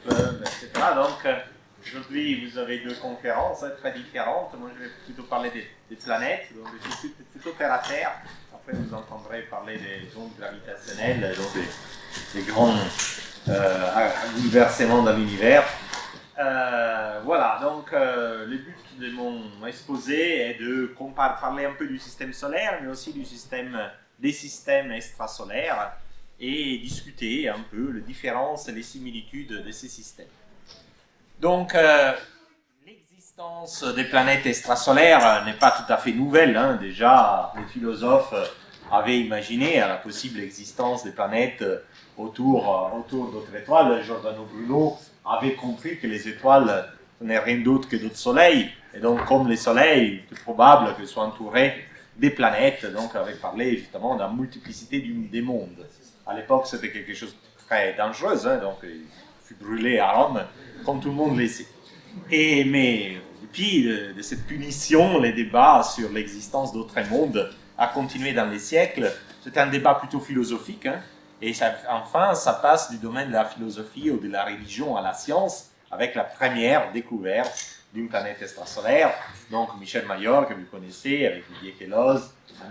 etc. Donc, aujourd'hui, vous avez deux conférences très différentes. Moi, je vais plutôt parler des planètes, donc des choses plutôt terre à terre. Après, vous entendrez parler des ondes gravitationnelles, donc des grands bouleversements dans l'univers. Voilà, donc le but de mon exposé est de parler un peu du système solaire, mais aussi des systèmes extrasolaires, et discuter un peu les différences et les similitudes de ces systèmes. Donc, l'existence des planètes extrasolaires n'est pas tout à fait nouvelle. Hein. Déjà, les philosophes avaient imaginé la possible existence des planètes autour d'autres étoiles. Giordano Bruno avait compris que les étoiles n'est rien d'autre que d'autres soleils. Et donc, comme les soleils, c'est probable qu'elles soient entourées des planètes. Donc, on avait parlé justement de la multiplicité des mondes. À l'époque, c'était quelque chose de très dangereux. Hein, donc, il fut brûlé à Rome, comme tout le monde le sait. Mais depuis de cette punition, les débats sur l'existence d'autres mondes a continué dans les siècles. C'est un débat plutôt philosophique. Hein, et enfin, ça passe du domaine de la philosophie ou de la religion à la science, avec la première découverte d'une planète extrasolaire. Donc Michel Mayor, que vous connaissez, avec Didier Queloz, en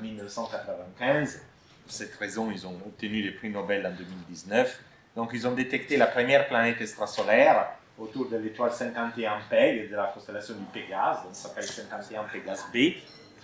1995. Pour cette raison, ils ont obtenu le prix Nobel en 2019. Donc ils ont détecté la première planète extrasolaire autour de l'étoile 51 Pég, de la constellation du Pégase, donc ça s'appelle 51 Pégase B.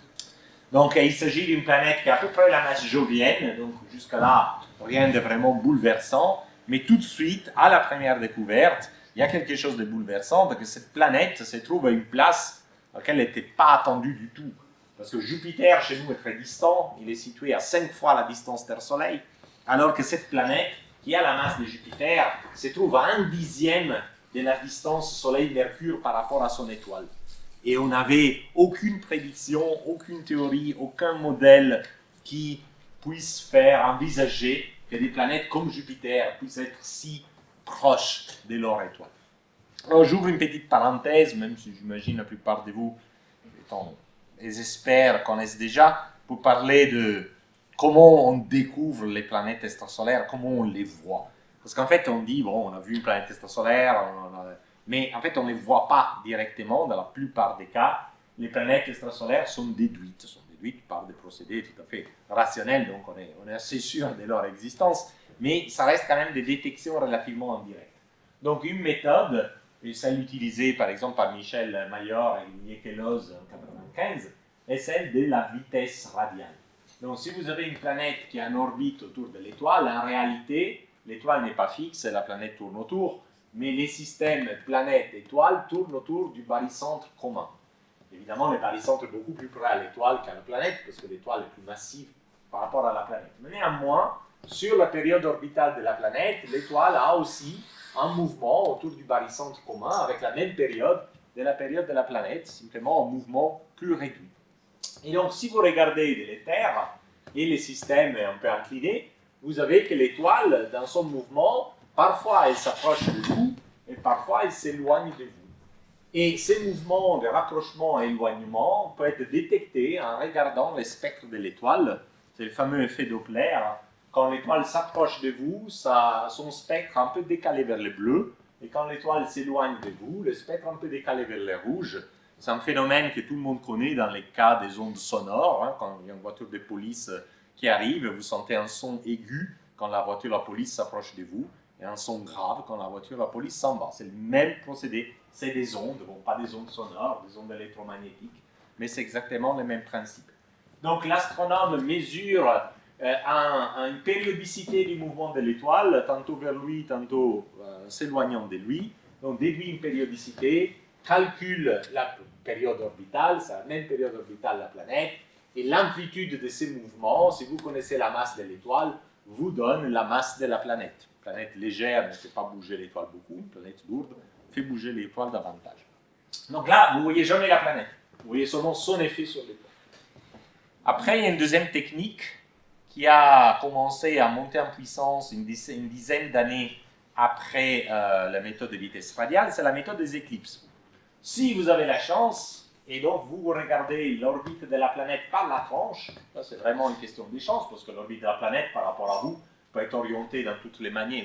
Donc il s'agit d'une planète qui a à peu près la masse jovienne, donc jusqu'à là, rien de vraiment bouleversant, mais tout de suite, à la première découverte, il y a quelque chose de bouleversant, parce que cette planète se trouve à une place à laquelle elle n'était pas attendue du tout. Parce que Jupiter, chez nous, est très distant, il est situé à 5 fois la distance Terre-Soleil, alors que cette planète, qui a la masse de Jupiter, se trouve à 1/10 de la distance Soleil-Mercure par rapport à son étoile. Et on n'avait aucune prédiction, aucune théorie, aucun modèle qui puisse faire envisager que des planètes comme Jupiter puissent être si proches de leur étoile. Alors j'ouvre une petite parenthèse, même si j'imagine la plupart de vous, étant les experts, connaissent déjà, pour parler de comment on découvre les planètes extrasolaires, comment on les voit. Parce qu'en fait, on dit, bon, on a vu une planète extrasolaire, mais en fait, on ne les voit pas directement. Dans la plupart des cas, les planètes extrasolaires sont déduites par des procédés tout à fait rationnels, donc on est assez sûr de leur existence, mais ça reste quand même des détections relativement indirectes. Donc une méthode, et celle utilisée par exemple par Michel Mayor et Didier Queloz en 1995, est celle de la vitesse radiale. Donc si vous avez une planète qui est en orbite autour de l'étoile, en réalité, l'étoile n'est pas fixe, la planète tourne autour, mais les systèmes planète-étoile tournent autour du barycentre commun. Évidemment, le barycentre est beaucoup plus près à l'étoile qu'à la planète, parce que l'étoile est plus massive par rapport à la planète. Mais néanmoins, sur la période orbitale de la planète, l'étoile a aussi un mouvement autour du barycentre commun, avec la même période de la période de la planète, simplement un mouvement plus réduit. Et donc, si vous regardez les terres et les systèmes un peu inclinés, vous avez que l'étoile, dans son mouvement, parfois elle s'approche de vous, et parfois elle s'éloigne de vous. Et ces mouvements de rapprochement et éloignement peuvent être détectés en regardant le spectre de l'étoile. C'est le fameux effet Doppler. Quand l'étoile s'approche de vous, son spectre est un peu décalé vers le bleu. Et quand l'étoile s'éloigne de vous, le spectre est un peu décalé vers le rouge. C'est un phénomène que tout le monde connaît dans les cas des ondes sonores. Hein, quand il y a une voiture de police qui arrive, vous sentez un son aigu quand la voiture de la police s'approche de vous, et un son grave quand la voiture de la police s'en va. C'est le même procédé. C'est des ondes, bon, pas des ondes sonores, des ondes électromagnétiques, mais c'est exactement le même principe. Donc l'astronome mesure une périodicité du mouvement de l'étoile, tantôt vers lui, tantôt s'éloignant de lui. Donc déduit une périodicité, calcule la période orbitale, c'est la même période orbitale de la planète, et l'amplitude de ces mouvements, si vous connaissez la masse de l'étoile, vous donne la masse de la planète. Une planète légère ne fait pas bouger l'étoile beaucoup, une planète lourde fait bouger l'étoile davantage. Donc là, vous ne voyez jamais la planète, vous voyez seulement son effet sur l'étoile. Après, il y a une deuxième technique qui a commencé à monter en puissance une dizaine d'années après la méthode de vitesse radiale, c'est la méthode des éclipses. Si vous avez la chance, et donc vous regardez l'orbite de la planète par la tranche, ça c'est vraiment une question de chance, parce que l'orbite de la planète par rapport à vous peut être orientée dans toutes les manières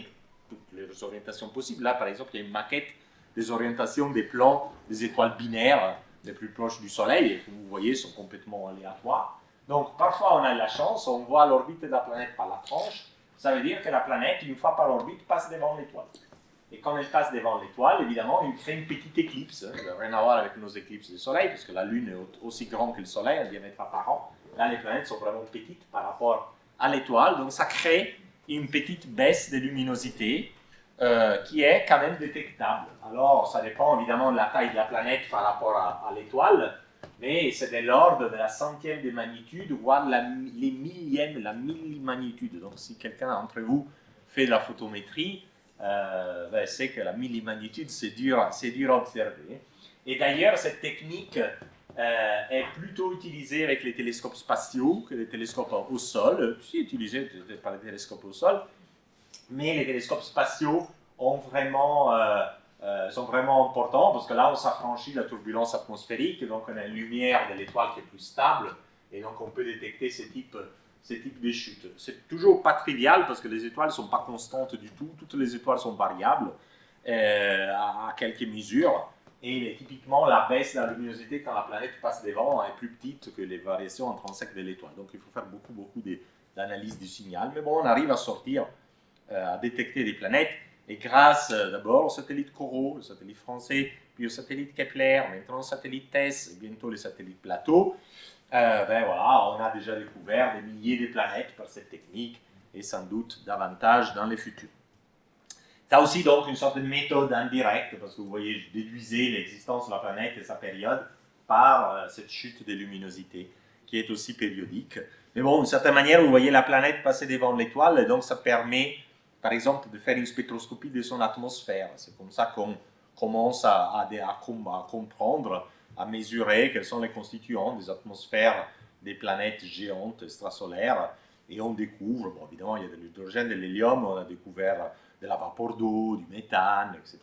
toutes les orientations possibles. Là, par exemple, il y a une maquette des orientations des plans des étoiles binaires les plus proches du Soleil, et que vous voyez, sont complètement aléatoires. Donc, parfois, on a de la chance, on voit l'orbite de la planète par la tranche. Ça veut dire que la planète, une fois par orbite, passe devant l'étoile. Et quand elle passe devant l'étoile, évidemment, il crée une petite éclipse. Ça n'a rien à voir avec nos éclipses du Soleil, parce que la Lune est aussi grande que le Soleil, en diamètre apparent. Là, les planètes sont vraiment petites par rapport à l'étoile. Donc, ça crée une petite baisse de luminosité qui est quand même détectable. Alors, ça dépend évidemment de la taille de la planète par rapport à l'étoile, mais c'est de l'ordre de la centième de magnitude, voire les millièmes, la millimagnitude. Donc, si quelqu'un d'entre vous fait de la photométrie, c'est que la millimagnitude, c'est dur à observer. Et d'ailleurs, cette technique est plutôt utilisée avec les télescopes spatiaux que les télescopes au sol. C'est utilisé par les télescopes au sol, mais les télescopes spatiaux sont vraiment importants parce que là, on s'affranchit de la turbulence atmosphérique, donc on a une lumière de l'étoile qui est plus stable, et donc on peut détecter ces types de chutes. C'est toujours pas trivial parce que les étoiles ne sont pas constantes du tout, toutes les étoiles sont variables à quelques mesures, et typiquement la baisse de la luminosité quand la planète passe devant est plus petite que les variations intrinsèques de l'étoile. Donc il faut faire beaucoup d'analyse du signal, mais bon, on arrive à sortir, à détecter des planètes, et grâce d'abord au satellite Corot, le satellite français, puis au satellite Kepler, maintenant au satellite TESS, et bientôt les satellites Plateau, voilà, on a déjà découvert des milliers de planètes par cette technique, et sans doute davantage dans les futurs. Ça aussi donc une sorte de méthode indirecte, parce que vous voyez, je déduisais l'existence de la planète et sa période par cette chute de luminosité, qui est aussi périodique. Mais bon, d'une certaine manière, vous voyez la planète passer devant l'étoile, et donc ça permet, par exemple, de faire une spectroscopie de son atmosphère. C'est comme ça qu'on commence à comprendre, à mesurer quels sont les constituants des atmosphères des planètes géantes extrasolaires. Et on découvre, bon, évidemment, il y a de l'hydrogène, de l'hélium, on a découvert de la vapeur d'eau, du méthane, etc.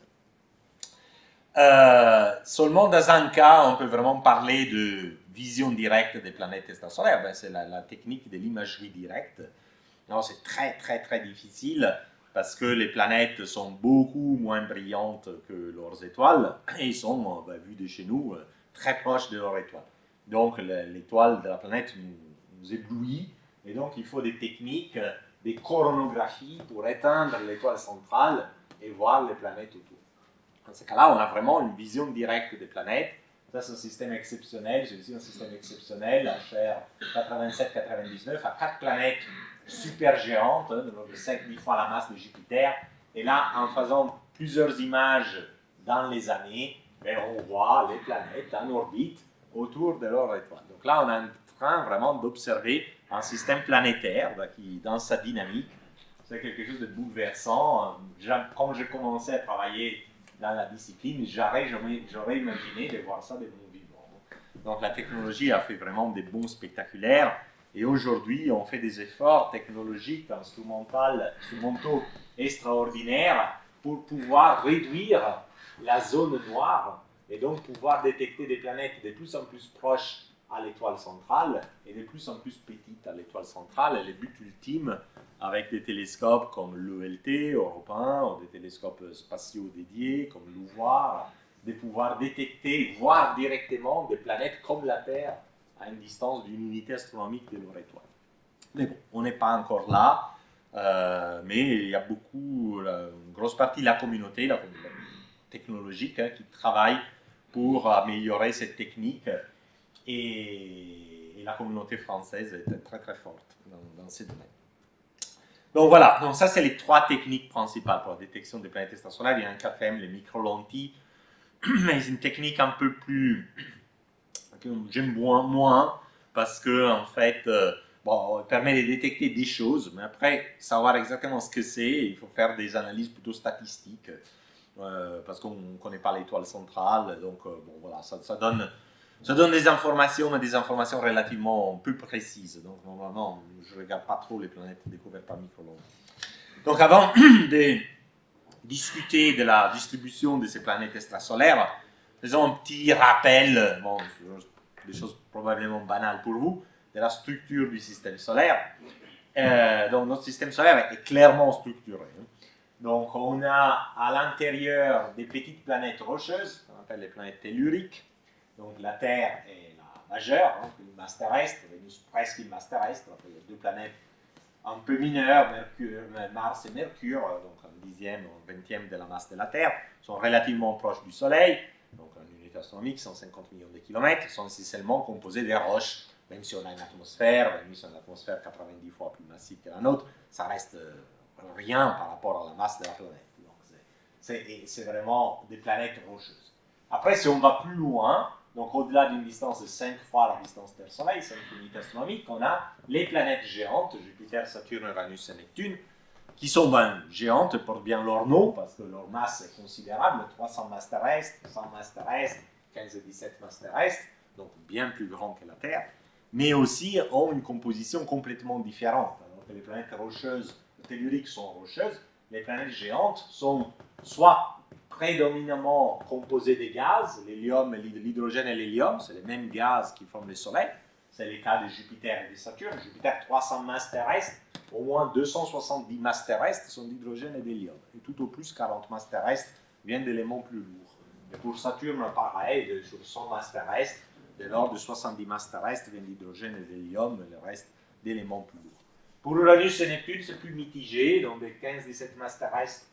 Seulement dans un cas, on peut vraiment parler de vision directe des planètes extrasolaires. C'est la technique de l'imagerie directe. C'est très difficile parce que les planètes sont beaucoup moins brillantes que leurs étoiles et sont, vues de chez nous, très proches de leur étoile. Donc l'étoile de la planète nous éblouit, et donc il faut des techniques, des coronographies pour éteindre l'étoile centrale et voir les planètes autour. Dans ce cas-là, on a vraiment une vision directe des planètes. Ça, c'est un système exceptionnel. J'ai ici un système exceptionnel, HR 87-99, à 4 planètes super géantes, de 5000 fois la masse de Jupiter. Et là, en faisant plusieurs images dans les années, on voit les planètes en orbite autour de leur étoile. Donc là, on est en train vraiment d'observer un système planétaire qui, dans sa dynamique, c'est quelque chose de bouleversant. Quand j'ai commencé à travailler dans la discipline, j'aurais imaginé de voir ça de mon vivant. Donc la technologie a fait vraiment des bons spectaculaires, et aujourd'hui on fait des efforts technologiques, instrumentaux extraordinaires pour pouvoir réduire la zone noire et donc pouvoir détecter des planètes de plus en plus proches à l'étoile centrale et de plus en plus petites à l'étoile centrale. Et le but ultime, avec des télescopes comme l'ELT européen, ou des télescopes spatiaux dédiés comme l'OUVOIR, de pouvoir détecter, voir directement des planètes comme la Terre à une distance d'une unité astronomique de leur étoile. Mais bon, on n'est pas encore là, mais il y a une grosse partie de la communauté technologique qui travaille pour améliorer cette technique, et la communauté française est très forte dans ces domaines. Donc voilà, donc ça c'est les 3 techniques principales pour la détection des planètes extrasolaires. Il y a un quatrième, les micro-lentilles, mais c'est une technique un peu plus que j'aime moins parce que en fait, elle permet de détecter des choses, mais après savoir exactement ce que c'est, il faut faire des analyses plutôt statistiques parce qu'on ne connaît pas l'étoile centrale. Donc voilà, ça donne des informations, mais des informations relativement peu précises. Donc normalement, je ne regarde pas trop les planètes découvertes par micro-lentilles. Donc avant de discuter de la distribution de ces planètes extrasolaires, faisons un petit rappel, des choses probablement banales pour vous, de la structure du système solaire. Donc notre système solaire est clairement structuré. Donc on a à l'intérieur des petites planètes rocheuses, qu'on appelle les planètes telluriques. Donc la Terre est la majeure, hein, une masse terrestre, Vénus presque une masse terrestre. Après, il y a deux planètes un peu mineures, Mars et Mercure, donc un dixième ou un vingtième de la masse de la Terre, sont relativement proches du Soleil. Donc en unité astronomique, 150 millions de kilomètres, sont essentiellement composés des roches. Même si on a une atmosphère, Vénus a une atmosphère 90 fois plus massive que la nôtre, ça reste rien par rapport à la masse de la planète. C'est vraiment des planètes rocheuses. Après, si on va plus loin, donc au-delà d'une distance de 5 fois la distance Terre-Soleil, 5 unités astronomiques, on a les planètes géantes, Jupiter, Saturne, Uranus et Neptune, qui sont géantes, portent bien leur nom, parce que leur masse est considérable, 300 masses terrestres, 100 masses terrestres, 15 et 17 masses terrestres, donc bien plus grands que la Terre, mais aussi ont une composition complètement différente. Alors que les planètes rocheuses, telluriques sont rocheuses, les planètes géantes sont soit prédominamment composées de gaz, l'hélium, l'hydrogène et l'hélium, c'est les mêmes gaz qui forment le Soleil, c'est le cas de Jupiter et de Saturne. Jupiter, 300 masses terrestres, au moins 270 masses terrestres sont d'hydrogène et d'hélium. Et tout au plus, 40 masses terrestres viennent d'éléments plus lourds. Et pour Saturne, pareil, sur 100 masses terrestres, de l'ordre de 70 masses terrestres viennent d'hydrogène et d'hélium, et le reste d'éléments plus lourds. Pour Uranus et Neptune, c'est plus mitigé, donc des 15-17 masses terrestres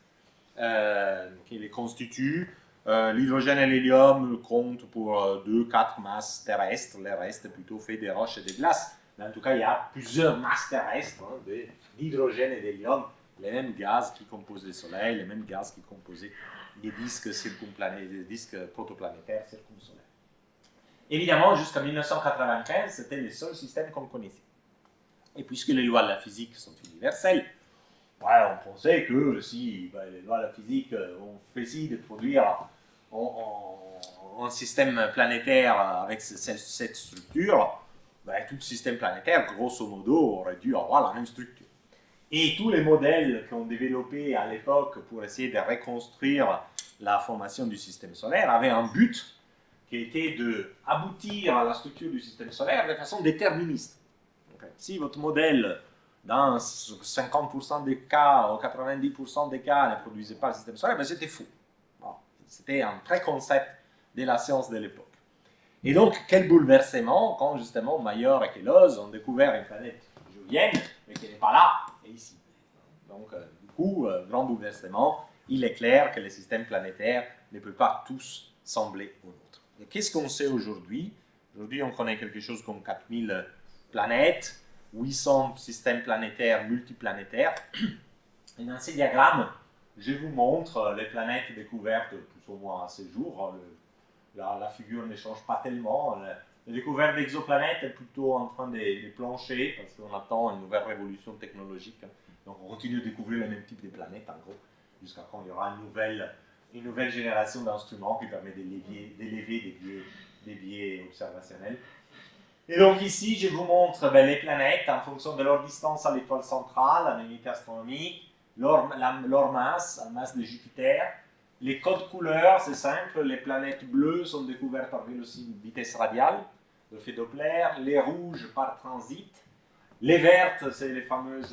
qui les constituent. L'hydrogène et l'hélium comptent pour 2-4 masses terrestres, le reste est plutôt fait des roches et des glaces. Mais en tout cas, il y a plusieurs masses terrestres d'hydrogène et d'hélium, les mêmes gaz qui composent le Soleil, les mêmes gaz qui composent les disques circumplanétaires, les disques protoplanétaires circumsolaires. Évidemment, jusqu'en 1995, c'était le seul système qu'on connaissait. Et puisque les lois de la physique sont universelles, on pensait que si les lois de la physique ont fait si de produire un système planétaire avec cette structure, tout système planétaire, grosso modo, aurait dû avoir la même structure. Et tous les modèles qu'on développé à l'époque pour essayer de reconstruire la formation du système solaire avaient un but qui était d'aboutir à la structure du système solaire de façon déterministe. Okay. Si votre modèle, dans 50% des cas ou 90% des cas, ne produisait pas le système solaire, c'était faux. Bon, c'était un préconcept de la science de l'époque. Et donc, quel bouleversement quand justement Major et Queloz ont découvert une planète jovienne, mais qui n'est pas là, et ici. Donc, du coup, grand bouleversement, il est clair que les systèmes planétaires ne peuvent pas tous sembler aux nôtres. Et qu'est-ce qu'on sait aujourd'hui? Aujourd'hui, on connaît quelque chose comme 4000 planètes, 800 systèmes planétaires multiplanétaires. Et dans ces diagrammes, je vous montre les planètes découvertes plus ou moins à ce jour. La figure ne change pas tellement. La découverte d'exoplanètes est plutôt en train de plancher parce qu'on attend une nouvelle révolution technologique. Donc on continue de découvrir le même type de planètes, en gros, jusqu'à quand il y aura une nouvelle génération d'instruments qui permet d'élever des biais observationnels. Et donc ici, je vous montre les planètes en fonction de leur distance à l'étoile centrale, en unité astronomique, leur masse, la masse de Jupiter. Les codes couleurs, c'est simple, les planètes bleues sont découvertes par vitesse radiale, l'effet Doppler, les rouges par transit, les vertes, c'est les fameuses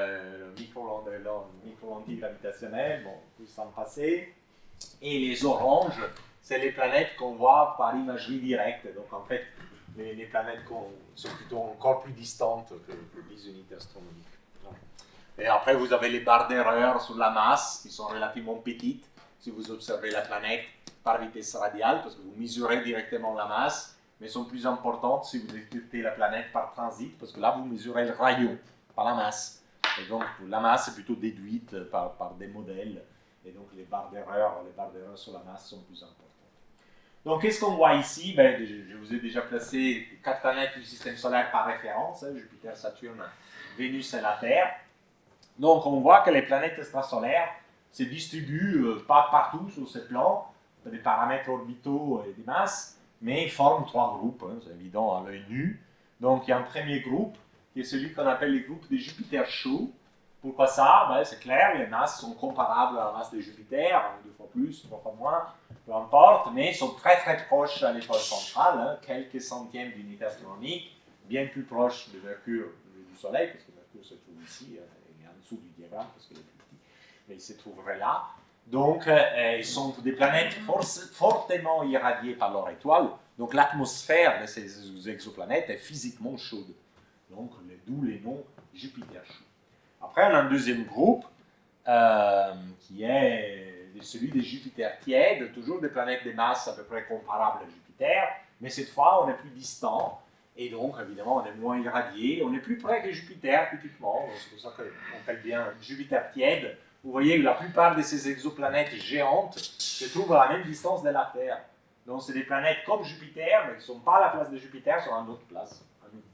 micro-lentilles gravitationnelles, bon, tout s'en passer, et les oranges, c'est les planètes qu'on voit par imagerie directe, donc en fait, les planètes sont plutôt encore plus distantes que 10 unités astronomiques. Et après, vous avez les barres d'erreur sur la masse, qui sont relativement petites, si vous observez la planète par vitesse radiale, parce que vous mesurez directement la masse, mais sont plus importantes si vous écoutez la planète par transit, parce que là, vous mesurez le rayon, pas la masse. Et donc, la masse est plutôt déduite par des modèles, et donc les barres d'erreur sur la masse sont plus importantes. Donc, qu'est-ce qu'on voit ici? Je vous ai déjà placé 4 planètes du système solaire par référence, Jupiter, Saturne, Vénus et la Terre. Donc, on voit que les planètes extrasolaires se distribuent pas partout sur ce plan, des paramètres orbitaux et des masses, mais forment 3 groupes, c'est évident à l'œil nu. Donc, il y a un premier groupe, qui est celui qu'on appelle les groupes de Jupiter chaud. Pourquoi ça? C'est clair, les masses sont comparables à la masse de Jupiter, 2 fois plus, 3 fois moins, peu importe, mais ils sont très très proches à l'étoile centrale, quelques centièmes d'unité astronomique, bien plus proches de Mercure et du Soleil, parce que Mercure se trouve ici, il est en dessous du diagramme, parce qu'il est plus petit. mais ils se trouveraient là. Donc, ils sont des planètes fortement irradiées par leur étoile. Donc, l'atmosphère de ces exoplanètes est physiquement chaude. Donc, d'où les noms Jupiter chaud. Après, on a un deuxième groupe qui est celui des Jupiter tièdes, toujours des planètes de masse à peu près comparables à Jupiter, mais cette fois, on est plus distant. Et donc, évidemment, on est moins irradié. On est plus près que Jupiter, typiquement. C'est pour ça qu'on appelle bien Jupiter tiède. Vous voyez que la plupart de ces exoplanètes géantes se trouvent à la même distance de la Terre. Donc, c'est des planètes comme Jupiter, mais qui ne sont pas à la place de Jupiter, sont à une autre place.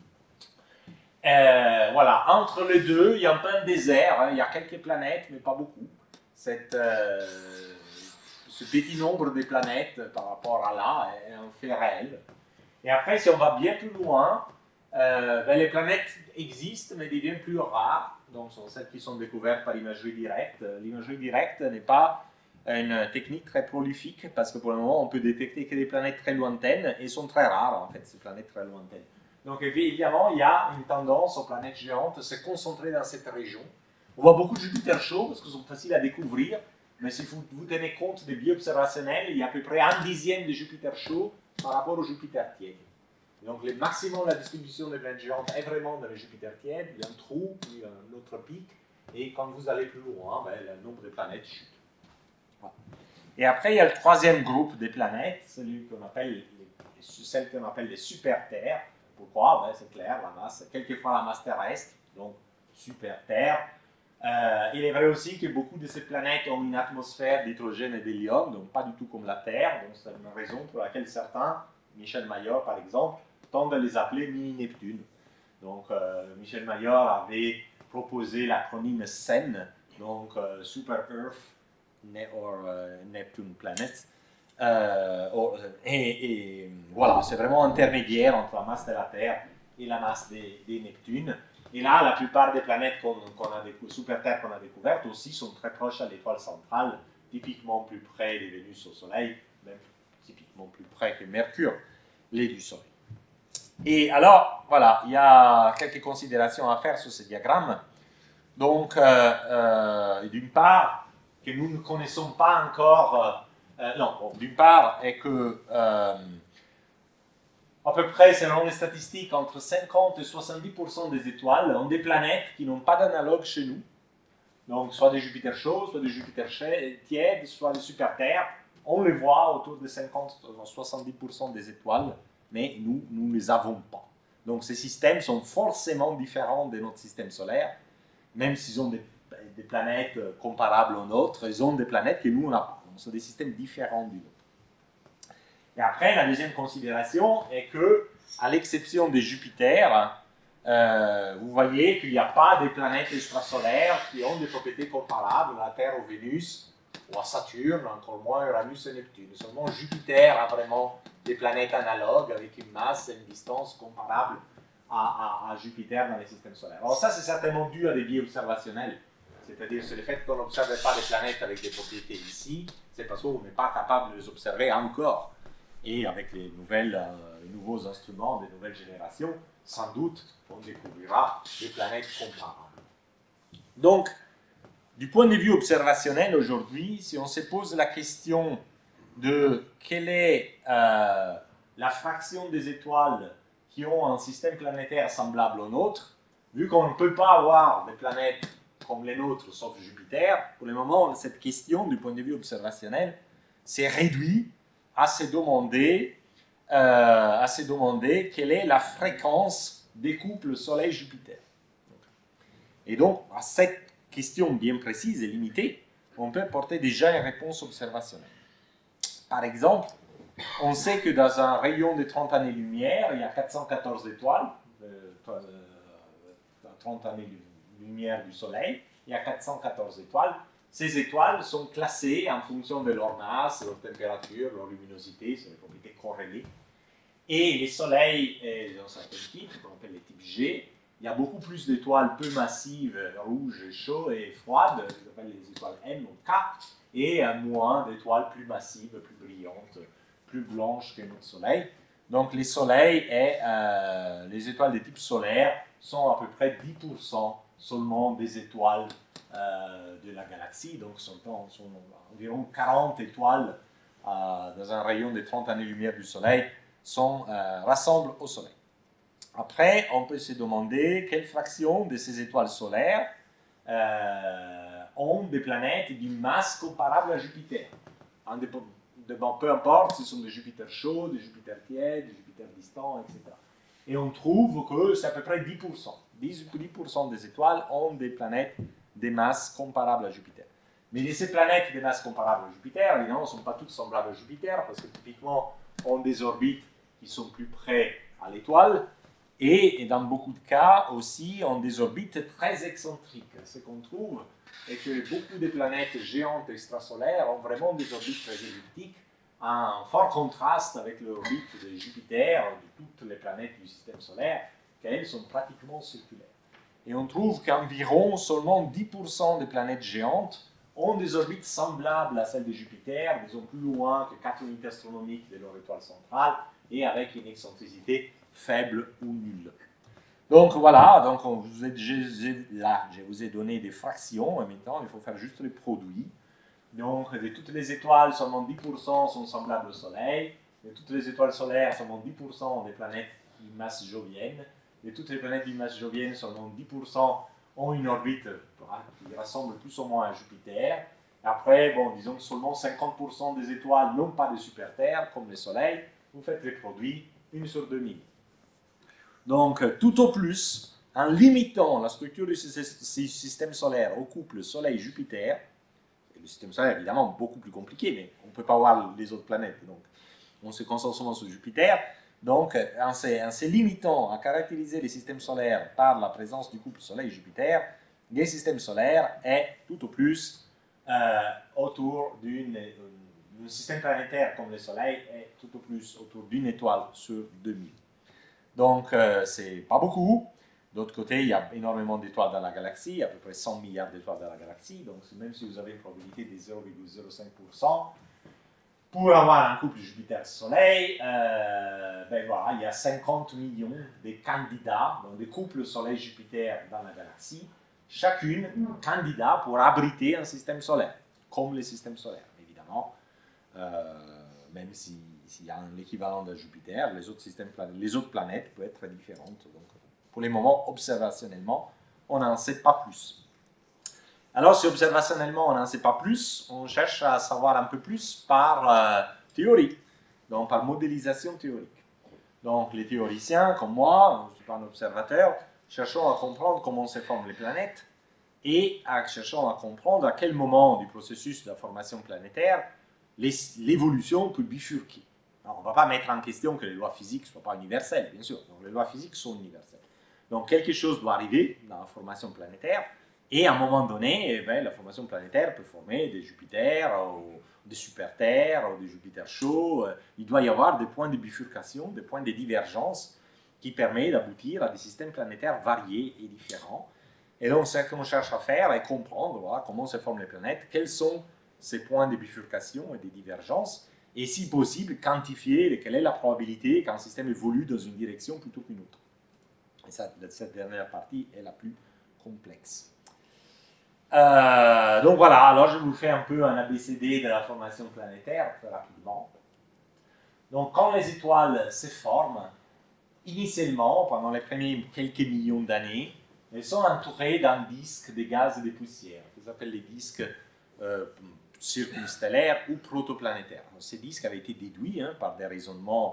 Voilà, entre les deux, il y a un peu un désert. Hein. Il y a quelques planètes, mais pas beaucoup. Ce petit nombre de planètes par rapport à là est un fait réel. Et après, si on va bien plus loin, les planètes existent, mais deviennent plus rares. Donc, ce sont celles qui sont découvertes par l'imagerie directe. L'imagerie directe n'est pas une technique très prolifique, parce que pour le moment, on peut détecter que des planètes très lointaines, et sont très rares, en fait, ces planètes très lointaines. Donc, évidemment, il y a une tendance aux planètes géantes de se concentrer dans cette région. On voit beaucoup de Jupiter chauds, parce qu'ils sont faciles à découvrir, mais si vous tenez compte des biais observationnels, il y a à peu près 1/10 de Jupiter chaud par rapport au Jupiter tiède. Donc, le maximum de la distribution des planètes géantes est vraiment dans les Jupiter tièdes. Il y a un trou, puis un autre pic, et quand vous allez plus loin, le nombre de planètes chute. Voilà. Et après, il y a le troisième groupe des planètes, celles qu'on appelle les super-terres. Pourquoi? C'est clair, la masse, quelquefois la masse terrestre, donc super-terre. Il est vrai aussi que beaucoup de ces planètes ont une atmosphère d'hydrogène et d'hélium, donc pas du tout comme la Terre. Donc c'est une raison pour laquelle certains, Michel Mayor par exemple, tendent à les appeler mini-Neptune. Donc Michel Mayor avait proposé l'acronyme SEN, donc Super Earth or Neptune Planet. Et voilà, c'est vraiment intermédiaire entre la masse de la Terre et la masse des Neptunes. Et là, la plupart des planètes super-terres qu'on a découvertes aussi sont très proches à l'étoile centrale, typiquement plus près de Vénus au Soleil, même typiquement plus près que Mercure, l'est du Soleil. Et alors, voilà, il y a quelques considérations à faire sur ce diagramme. Donc, d'une part, que nous ne connaissons pas encore... d'une part, est que... à peu près, selon les statistiques, entre 50 et 70% des étoiles ont des planètes qui n'ont pas d'analogue chez nous. Donc, soit des Jupiter chauds, soit des Jupiter tièdes, soit des super-terres. On les voit autour de 50-70% des étoiles, mais nous ne les avons pas. Donc, ces systèmes sont forcément différents de notre système solaire, même s'ils ont des planètes comparables aux nôtres, ils ont des planètes que nous, on n'a pas. Donc, ce sont des systèmes différents du nôtre. Et après, la deuxième considération est que, à l'exception de Jupiter, vous voyez qu'il n'y a pas des planètes extrasolaires qui ont des propriétés comparables à la Terre ou Vénus, ou à Saturne, encore moins Uranus et Neptune. Seulement Jupiter a vraiment des planètes analogues avec une masse et une distance comparables à Jupiter dans les systèmes solaires. Alors ça, c'est certainement dû à des biais observationnels. C'est-à-dire, c'est le fait qu'on n'observe pas des planètes avec des propriétés ici, c'est parce qu'on n'est pas capable de les observer encore. Et avec les nouveaux instruments des nouvelles générations, sans doute, on découvrira des planètes comparables. Donc, du point de vue observationnel aujourd'hui, si on se pose la question de quelle est la fraction des étoiles qui ont un système planétaire semblable au nôtre, vu qu'on ne peut pas avoir des planètes comme les nôtres, sauf Jupiter, pour le moment, cette question, du point de vue observationnel, s'est réduite à se demander quelle est la fréquence des couples Soleil-Jupiter. Et donc, à cette question bien précise et limitée, on peut apporter déjà une réponse observationnelle. Par exemple, on sait que dans un rayon de 30 années-lumière, il y a 414 étoiles, 30 années-lumière du Soleil, il y a 414 étoiles. Ces étoiles sont classées en fonction de leur masse, leur température, leur luminosité, c'est des propriétés corrélées. Et les soleils, dans certains types, qu'on appelle les types G, il y a beaucoup plus d'étoiles peu massives, rouges, chaudes et froides, qu'on appelle les étoiles M ou K, et moins d'étoiles plus massives, plus brillantes, plus blanches que notre Soleil. Donc les soleils et les étoiles de type solaire sont à peu près 10% seulement des étoiles de la galaxie. Donc, sont environ 40 étoiles dans un rayon de 30 années-lumière du Soleil rassemblent au Soleil. Après, on peut se demander quelle fraction de ces étoiles solaires ont des planètes d'une masse comparable à Jupiter. Peu importe si ce sont des Jupiters chauds, des Jupiters tièdes, des Jupiters distants, etc. Et on trouve que c'est à peu près 10%. 10% des étoiles ont des planètes des masses comparables à Jupiter. Mais ces planètes des masses comparables à Jupiter, évidemment, ne sont pas toutes semblables à Jupiter, parce que typiquement, ont des orbites qui sont plus près à l'étoile, et dans beaucoup de cas aussi, ont des orbites très excentriques. Ce qu'on trouve est que beaucoup de planètes géantes extrasolaires ont vraiment des orbites très elliptiques, en fort contraste avec l'orbite de Jupiter, de toutes les planètes du système solaire, qui elles sont pratiquement circulaires. Et on trouve qu'environ seulement 10% des planètes géantes ont des orbites semblables à celles de Jupiter, disons plus loin que 4 unités astronomiques de leur étoile centrale, et avec une excentricité faible ou nulle. Donc voilà, donc je vous ai donné des fractions, et maintenant il faut faire juste les produits. Donc de toutes les étoiles, seulement 10% sont semblables au Soleil, de toutes les étoiles solaires, seulement 10% ont des planètes d'une masse jovienne, de toutes les planètes d'une masse jovienne, seulement 10% ont une orbite qui ressemble plus ou moins à Jupiter. Après, bon, disons que seulement 50% des étoiles n'ont pas de super-Terre, comme le Soleil. Vous faites les produits, 1 sur 2000. Donc, tout au plus, en limitant la structure du système solaire au couple Soleil-Jupiter, le système solaire est évidemment beaucoup plus compliqué, mais on ne peut pas voir les autres planètes, donc on se concentre seulement sur Jupiter. Donc, en se limitant à caractériser les systèmes solaires par la présence du couple Soleil-Jupiter, les systèmes solaires est tout au plus autour d'un système planétaire comme le Soleil est tout au plus autour d'une étoile sur 2000. Donc, c'est pas beaucoup. D'autre côté, il y a énormément d'étoiles dans la galaxie, à peu près 100 milliards d'étoiles dans la galaxie. Donc, même si vous avez une probabilité de 0,05%, pour avoir un couple Jupiter-Soleil, ben voilà, il y a 50 millions de candidats, donc des couples Soleil-Jupiter dans la galaxie, chacune candidat pour abriter un système solaire, comme les systèmes solaires, évidemment. Même s'il y a un équivalent de Jupiter, les autres planètes peuvent être différentes. Donc, pour le moment, observationnellement, on n'en sait pas plus. Alors, si observationnellement on n'en sait pas plus, on cherche à savoir un peu plus par théorie, donc par modélisation théorique. Donc, les théoriciens, comme moi, je ne suis pas un observateur, cherchons à comprendre comment se forment les planètes et cherchons à comprendre à quel moment du processus de la formation planétaire l'évolution peut bifurquer. Alors, on ne va pas mettre en question que les lois physiques ne soient pas universelles, bien sûr. Donc, les lois physiques sont universelles. Donc, quelque chose doit arriver dans la formation planétaire. Et à un moment donné, eh bien, la formation planétaire peut former des Jupiters, ou des super-Terres, ou des Jupiters chauds. Il doit y avoir des points de bifurcation, des points de divergence qui permettent d'aboutir à des systèmes planétaires variés et différents. Et donc, ce qu'on cherche à faire est comprendre voilà, comment se forment les planètes, quels sont ces points de bifurcation et de divergence, et si possible, quantifier quelle est la probabilité qu'un système évolue dans une direction plutôt qu'une autre. Et ça, cette dernière partie est la plus complexe. Donc voilà, alors je vous fais un peu un ABCD de la formation planétaire, très rapidement. Donc quand les étoiles se forment, initialement, pendant les premiers quelques millions d'années, elles sont entourées d'un disque de gaz et de poussière, qui s'appellent les disques circumstellaires ou protoplanétaires. Ces disques avaient été déduits par des raisonnements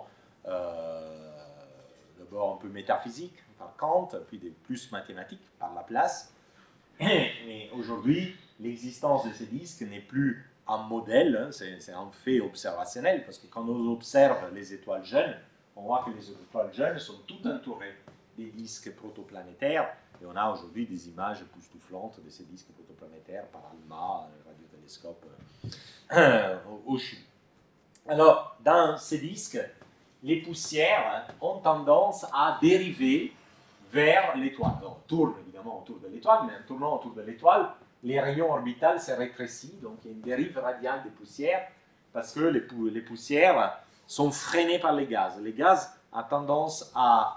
d'abord un peu métaphysiques par Kant, puis des plus mathématiques par Laplace. Mais aujourd'hui, l'existence de ces disques n'est plus un modèle, c'est un fait observationnel, parce que quand on observe les étoiles jeunes, on voit que les étoiles jeunes sont toutes entourées des disques protoplanétaires, et on a aujourd'hui des images époustouflantes de ces disques protoplanétaires par ALMA, le radiotélescope au Chili. Alors, dans ces disques, les poussières ont tendance à dériver vers l'étoile. Donc, on tourne évidemment autour de l'étoile, mais en tournant autour de l'étoile, les rayons orbitales se rétrécissent, donc il y a une dérive radiale des poussières, parce que les poussières sont freinées par les gaz. Les gaz ont tendance à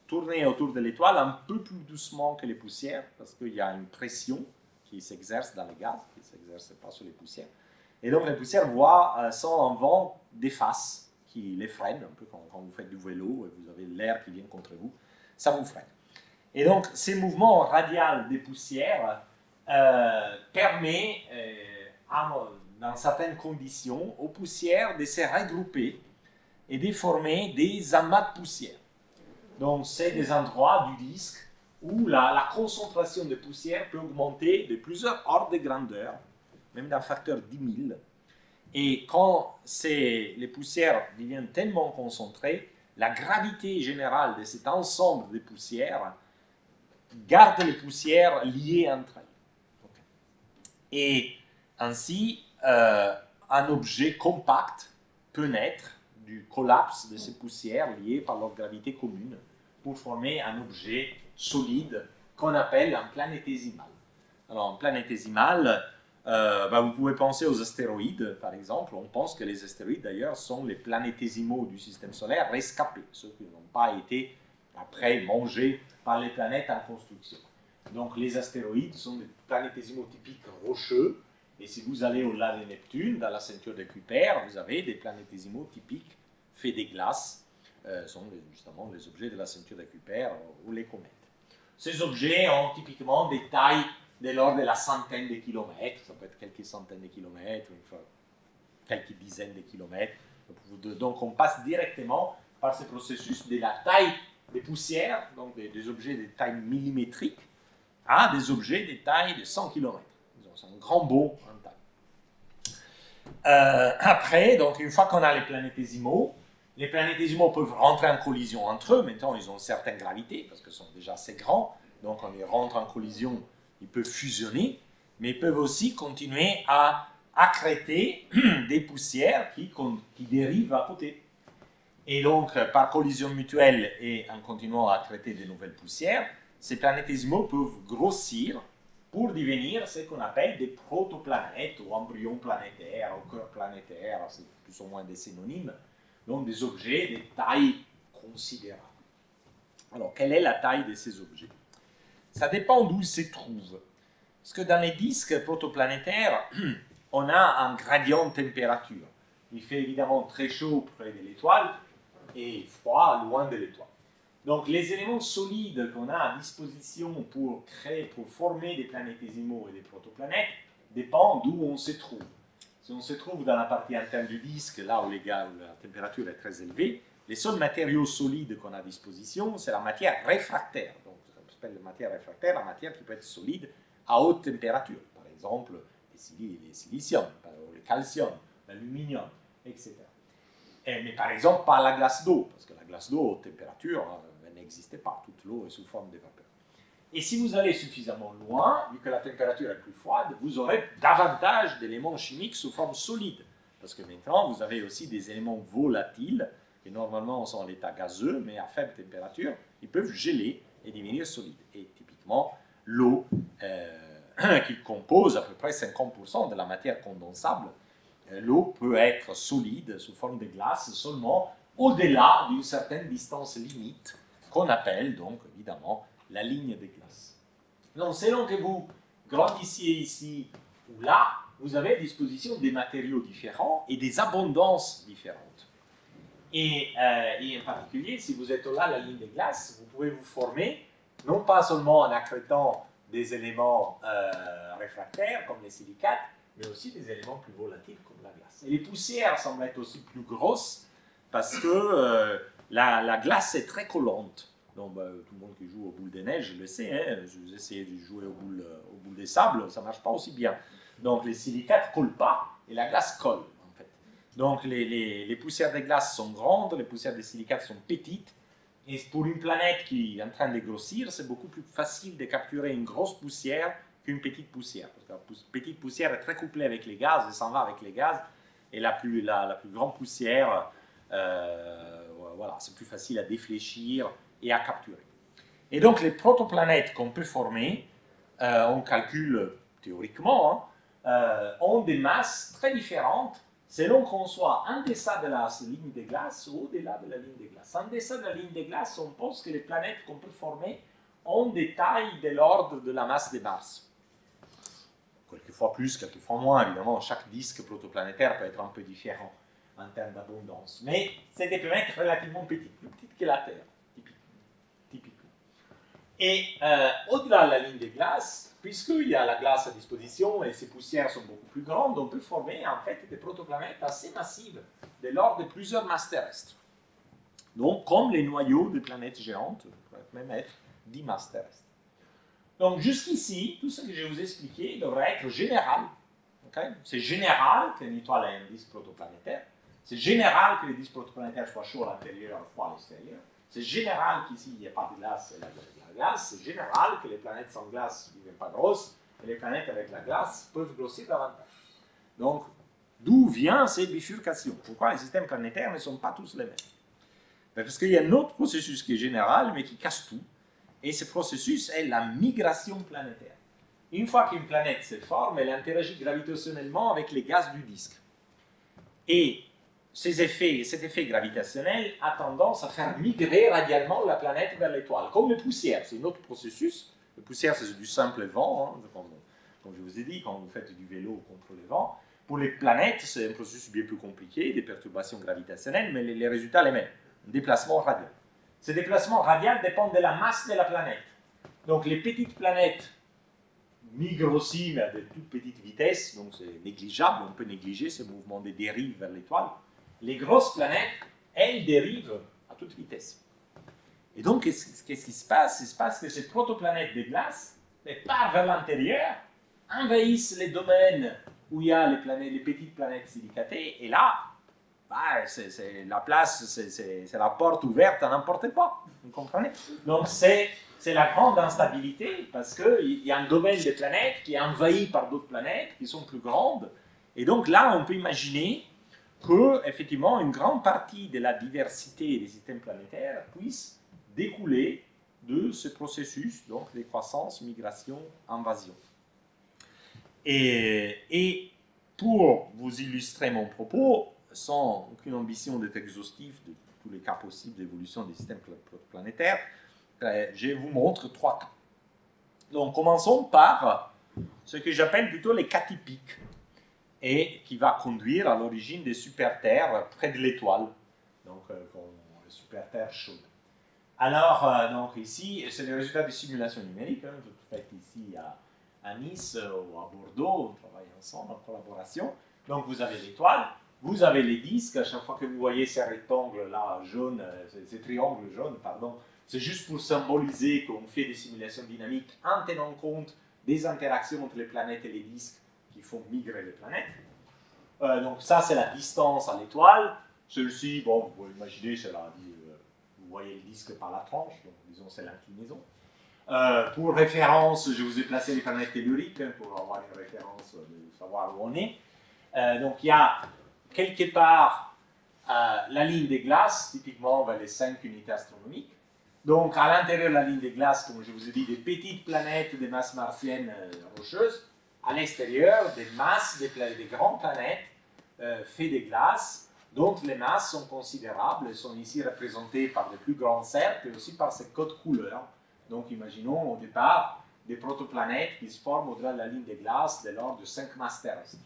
tourner autour de l'étoile un peu plus doucement que les poussières, parce qu'il y a une pression qui s'exerce dans les gaz, qui ne s'exerce pas sur les poussières. Et donc les poussières sont en vent des faces qui les freinent, un peu quand vous faites du vélo et vous avez l'air qui vient contre vous, ça vous freine. Et donc ces mouvements radiaux des poussières permettent, dans certaines conditions, aux poussières de se regrouper et de former des amas de poussière. Donc, c'est des endroits du disque où la concentration de poussière peut augmenter de plusieurs ordres de grandeur, même d'un facteur 10 000. Et quand les poussières deviennent tellement concentrées, la gravité générale de cet ensemble de poussières garde les poussières liées entre elles. Et ainsi, un objet compact peut naître du collapse de ces poussières liées par leur gravité commune pour former un objet solide qu'on appelle un planétésimal. Alors, un planétésimal, vous pouvez penser aux astéroïdes, par exemple. On pense que les astéroïdes, d'ailleurs, sont les planétésimaux du système solaire rescapés, ceux qui n'ont pas été, après, mangés par les planètes en construction. Donc, les astéroïdes sont des planétésimaux typiques rocheux. Et si vous allez au-delà de Neptune, dans la ceinture de Kuiper, vous avez des planétésimaux typiques faits des glaces, sont justement les objets de la ceinture de Kuiper ou les comètes. Ces objets ont typiquement des tailles de l'ordre de la centaine de kilomètres, ça peut être quelques centaines de kilomètres, enfin, quelques dizaines de kilomètres. Donc on passe directement par ce processus de la taille des poussières, donc des objets de taille millimétrique, à des objets de taille de 100 km. C'est un grand bond en taille. Après, donc une fois qu'on a les planétésimaux peuvent rentrer en collision entre eux. Maintenant, ils ont une certaine gravité parce qu'ils sont déjà assez grands. Donc, quand ils rentrent en collision, ils peuvent fusionner, mais ils peuvent aussi continuer à accréter des poussières qui dérivent à côté. Et donc, par collision mutuelle et en continuant à accréter de nouvelles poussières, ces planétésimaux peuvent grossir pour devenir ce qu'on appelle des protoplanètes ou embryons planétaires ou cœurs planétaires, c'est plus ou moins des synonymes, donc des objets de taille considérable. Alors, quelle est la taille de ces objets? Ça dépend d'où ils se trouvent. Parce que dans les disques protoplanétaires, on a un gradient de température. Il fait évidemment très chaud près de l'étoile et froid loin de l'étoile. Donc les éléments solides qu'on a à disposition pour former des planétésimaux et des protoplanètes dépendent d'où on se trouve. Si on se trouve dans la partie interne du disque, là où la température est très élevée, les seuls matériaux solides qu'on a à disposition, c'est la matière réfractaire. Donc ça s'appelle la matière réfractaire, la matière qui peut être solide à haute température. Par exemple, les silicium, le calcium, l'aluminium, etc. Mais par exemple, pas la glace d'eau, parce que la glace d'eau, haute température, elle n'existait pas. Toute l'eau est sous forme de vapeur. Et si vous allez suffisamment loin, vu que la température est plus froide, vous aurez davantage d'éléments chimiques sous forme solide. Parce que maintenant, vous avez aussi des éléments volatiles, qui normalement sont en état gazeux, mais à faible température, ils peuvent geler et devenir solides. Et typiquement, l'eau, qui compose à peu près 50% de la matière condensable, l'eau peut être solide sous forme de glace seulement au-delà d'une certaine distance limite, qu'on appelle donc évidemment la ligne de glace. Donc selon que vous grandissiez ici ou là, vous avez à disposition des matériaux différents et des abondances différentes. Et en particulier, si vous êtes au-delà de la ligne de glace, vous pouvez vous former, non pas seulement en accrétant des éléments réfractaires comme les silicates, mais aussi des éléments plus volatiles comme la glace. Et les poussières semblent être aussi plus grosses parce que la glace est très collante. Donc, tout le monde qui joue aux boules de neige le sait, hein, vous essayez de jouer aux boules de sable, ça ne marche pas aussi bien. Donc, les silicates ne collent pas et la glace colle, en fait. Donc, les poussières de glace sont grandes, les poussières de silicates sont petites. Et pour une planète qui est en train de grossir, c'est beaucoup plus facile de capturer une grosse poussière qu'une petite poussière. Parce que la petite poussière est très couplée avec les gaz, elle s'en va avec les gaz. Et la plus grande poussière, voilà, c'est plus facile à défléchir et à capturer. Et donc les protoplanètes qu'on peut former, on calcule théoriquement, ont des masses très différentes selon qu'on soit en deçà de la ligne de glace ou au-delà de la ligne de glace. En deçà de la ligne de glace, on pense que les planètes qu'on peut former ont des tailles de l'ordre de la masse de Mars. Quelquefois plus, quelquefois moins, évidemment, chaque disque protoplanétaire peut être un peu différent en termes d'abondance. Mais c'est des planètes relativement petites, plus petites que la Terre, typiquement. Et au-delà de la ligne de glace, puisqu'il y a la glace à disposition et ces poussières sont beaucoup plus grandes, on peut former en fait des protoplanètes assez massives, de l'ordre de plusieurs masses terrestres. Donc, comme les noyaux des planètes géantes, pourraient même être 10 masses terrestres. Donc, jusqu'ici, tout ce que je vous ai expliqué devrait être général. Okay? C'est général qu'une étoile ait un disque protoplanétaire. C'est général que les disques protoplanétaires soient chauds à l'intérieur et froids à l'extérieur. C'est général qu'ici, il n'y ait pas de glace et la glace. C'est général que les planètes sans glace ne deviennent pas grosses et les planètes avec la glace peuvent grossir davantage. Donc, d'où vient ces bifurcations? Pourquoi les systèmes planétaires ne sont pas tous les mêmes? Parce qu'il y a un autre processus qui est général, mais qui casse tout. Et ce processus est la migration planétaire. Une fois qu'une planète se forme, elle interagit gravitationnellement avec les gaz du disque. Et cet effet gravitationnel a tendance à faire migrer radialement la planète vers l'étoile, comme les poussières. C'est un autre processus. Les poussières, c'est du simple vent, hein, comme je vous ai dit, quand vous faites du vélo contre le vent. Pour les planètes, c'est un processus bien plus compliqué, des perturbations gravitationnelles, mais les résultats les mêmes. Un déplacement radial. Ce déplacement radial dépend de la masse de la planète. Donc les petites planètes migrent aussi, mais à de toutes petites vitesses, donc c'est négligeable, on peut négliger ce mouvement de dérive vers l'étoile. Les grosses planètes, elles dérivent à toute vitesse. Et donc, qu'est-ce qui se passe? Il se passe que ces protoplanètes de glace partent vers l'intérieur, envahissent les domaines où il y a les petites planètes silicatées, et là, c'est la place, c'est la porte ouverte à n'importe quoi, vous comprenez? Donc c'est la grande instabilité, parce qu'il y a un domaine des planètes qui est envahi par d'autres planètes qui sont plus grandes, et donc là on peut imaginer que effectivement une grande partie de la diversité des systèmes planétaires puisse découler de ce processus, donc de croissance, migration, invasion. Et pour vous illustrer mon propos, sans aucune ambition d'être exhaustif de tous les cas possibles d'évolution des systèmes planétaires, je vous montre 3 cas. Donc, commençons par ce que j'appelle plutôt les cas typiques, et qui va conduire à l'origine des super-terres près de l'étoile, donc les super-terres chaudes. Alors, donc ici, c'est le résultat des simulations numériques, hein, faites ici à Nice ou à Bordeaux, on travaille ensemble en collaboration. Donc, vous avez l'étoile. Vous avez les disques, à chaque fois que vous voyez ces rectangles là, jaunes, ces triangles jaunes, pardon, c'est juste pour symboliser qu'on fait des simulations dynamiques en tenant compte des interactions entre les planètes et les disques qui font migrer les planètes. Donc ça, c'est la distance à l'étoile. Celui-ci, bon, vous pouvez imaginer, vous voyez le disque par la tranche, donc disons c'est l'inclinaison. Pour référence, je vous ai placé les planètes telluriques pour avoir une référence de savoir où on est. Donc il y a quelque part la ligne des glaces, typiquement vers les 5 unités astronomiques. Donc à l'intérieur de la ligne des glaces, comme je vous ai dit, des petites planètes des masses martiennes rocheuses. À l'extérieur, des masses, des grandes planètes faites de glace, dont les masses sont considérables. Elles sont ici représentées par de plus grands cercles et aussi par ces codes couleurs. Donc imaginons au départ des protoplanètes qui se forment au-delà de la ligne des glaces de l'ordre de 5 masses terrestres.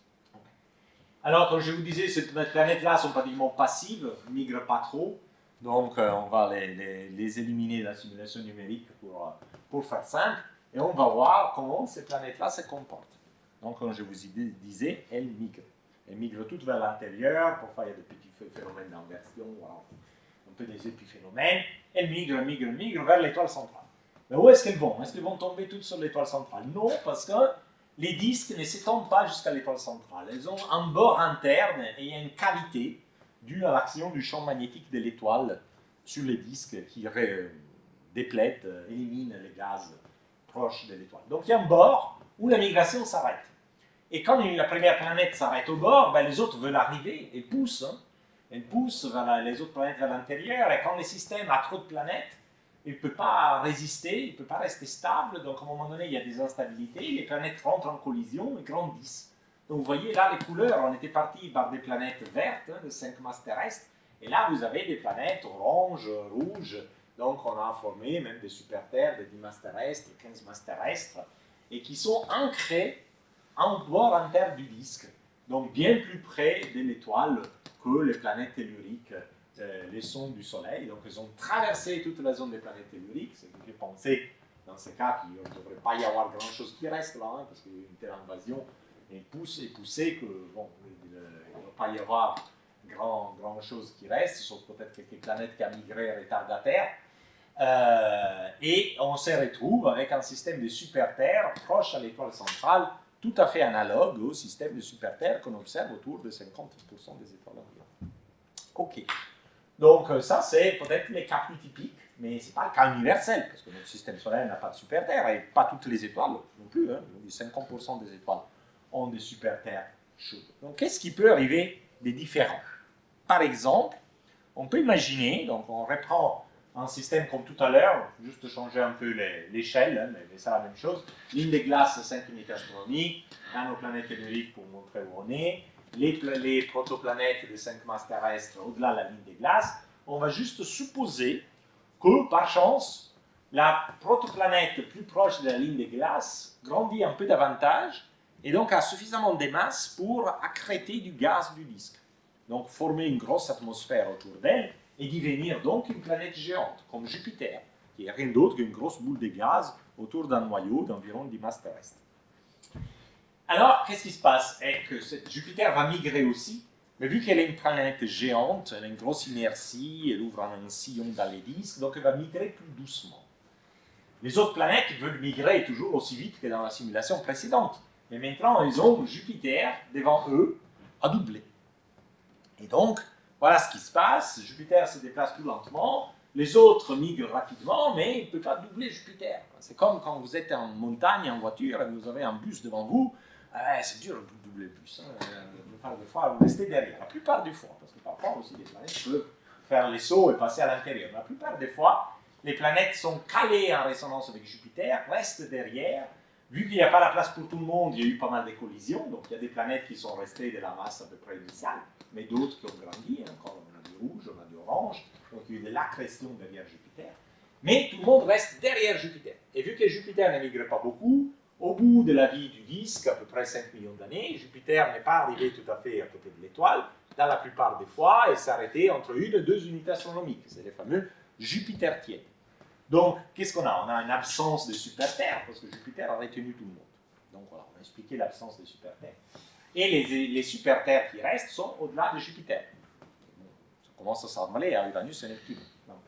Alors, comme je vous disais, ces planètes-là sont pratiquement passives, ne migrent pas trop. Donc, on va les éliminer de la simulation numérique pour faire simple. Et on va voir comment ces planètes-là se comportent. Donc, comme je vous disais, elles migrent. Elles migrent toutes vers l'intérieur. Parfois, il y a des petits phénomènes d'inversion, voilà, un peu des épiphénomènes. Elles migrent vers l'étoile centrale. Mais où est-ce qu'elles vont? Est-ce qu'elles vont tomber toutes sur l'étoile centrale? Non, parce que les disques ne s'étendent pas jusqu'à l'étoile centrale. Elles ont un bord interne et il y a une cavité due à l'action du champ magnétique de l'étoile sur les disques qui déplètent, éliminent les gaz proches de l'étoile. Donc il y a un bord où la migration s'arrête. Et quand la première planète s'arrête au bord, ben, les autres veulent arriver et poussent. Hein. Elles poussent vers les autres planètes vers l'intérieur. Et quand le système a trop de planètes, il ne peut pas résister, il ne peut pas rester stable, donc à un moment donné, il y a des instabilités, les planètes rentrent en collision et grandissent. Donc vous voyez là les couleurs, on était parti par des planètes vertes, de 5 masses terrestres, et là vous avez des planètes orange, rouge, donc on a formé même des super-terres de 10 masses terrestres, 15 masses terrestres, et qui sont ancrées en bord interne du disque, donc bien plus près de l'étoile que les planètes telluriques, les sondes du Soleil. Donc ils ont traversé toute la zone des planètes telluriques, ce qui fait penser dans ce cas qu'il ne devrait pas y avoir grand-chose qui reste là, hein, parce qu'il y a une telle invasion est poussée que bon, il ne va pas y avoir grand-chose qui reste, sauf peut-être quelques planètes qui ont migré retardataires. Et on se retrouve avec un système de super-terre proche à l'étoile centrale, tout à fait analogue au système de super-terre qu'on observe autour de 50% des étoiles environnantes. Ok. Donc ça, c'est peut-être les cas plus typiques, mais ce n'est pas le cas universel, parce que notre système solaire n'a pas de super-terre, et pas toutes les étoiles non plus. Hein. 50% des étoiles ont des super-terres chaudes. Donc qu'est-ce qui peut arriver de différent? Par exemple, on peut imaginer, donc on reprend un système comme tout à l'heure, juste changer un peu l'échelle, hein, mais c'est la même chose. Ligne de glace, 5 unités astronomiques, nanoplanète tellurique pour montrer où on est, les protoplanètes de 5 masses terrestres au-delà de la ligne de glace. On va juste supposer que, par chance, la protoplanète plus proche de la ligne de glace grandit un peu davantage et donc a suffisamment de masse pour accréter du gaz du disque. Donc former une grosse atmosphère autour d'elle et devenir donc une planète géante, comme Jupiter, qui n'est rien d'autre qu'une grosse boule de gaz autour d'un noyau d'environ 10 masses terrestres. Alors, qu'est-ce qui se passe? Et que Jupiter va migrer aussi, mais vu qu'elle est une planète géante, elle a une grosse inertie, elle ouvre un sillon dans les disques, donc elle va migrer plus doucement. Les autres planètes veulent migrer toujours aussi vite que dans la simulation précédente. Mais maintenant, ils ont Jupiter devant eux à doubler. Et donc, voilà ce qui se passe. Jupiter se déplace tout lentement. Les autres migrent rapidement, mais il ne peut pas doubler Jupiter. C'est comme quand vous êtes en montagne, en voiture, et vous avez un bus devant vous. C'est dur de doubler le bus. Hein. Des fois, vous restez derrière. La plupart du fois, parce que parfois aussi, les planètes peuvent faire les sauts et passer à l'intérieur. La plupart des fois, les planètes sont calées en résonance avec Jupiter, restent derrière. Vu qu'il n'y a pas la place pour tout le monde, il y a eu pas mal de collisions. Donc, il y a des planètes qui sont restées de la masse à peu près initiale, mais d'autres qui ont grandi. Encore, on a du rouge, on a du orange. Donc, il y a eu de l'accrétion derrière Jupiter. Mais tout le monde reste derrière Jupiter. Et vu que Jupiter ne migre pas beaucoup, au bout de la vie du disque, à peu près 5 millions d'années, Jupiter n'est pas arrivé tout à fait à côté de l'étoile. Dans la plupart des fois, il s'est arrêté entre 1 et 2 unités astronomiques. C'est les fameux Jupiter tièdes. Donc, qu'est-ce qu'on a? On a une absence de super-terre, parce que Jupiter a retenu tout le monde. Donc voilà, on a expliqué l'absence de super-terre. Et les super-terres qui restent sont au-delà de Jupiter. Ça commence à s'armaler à Uranus et Neptune.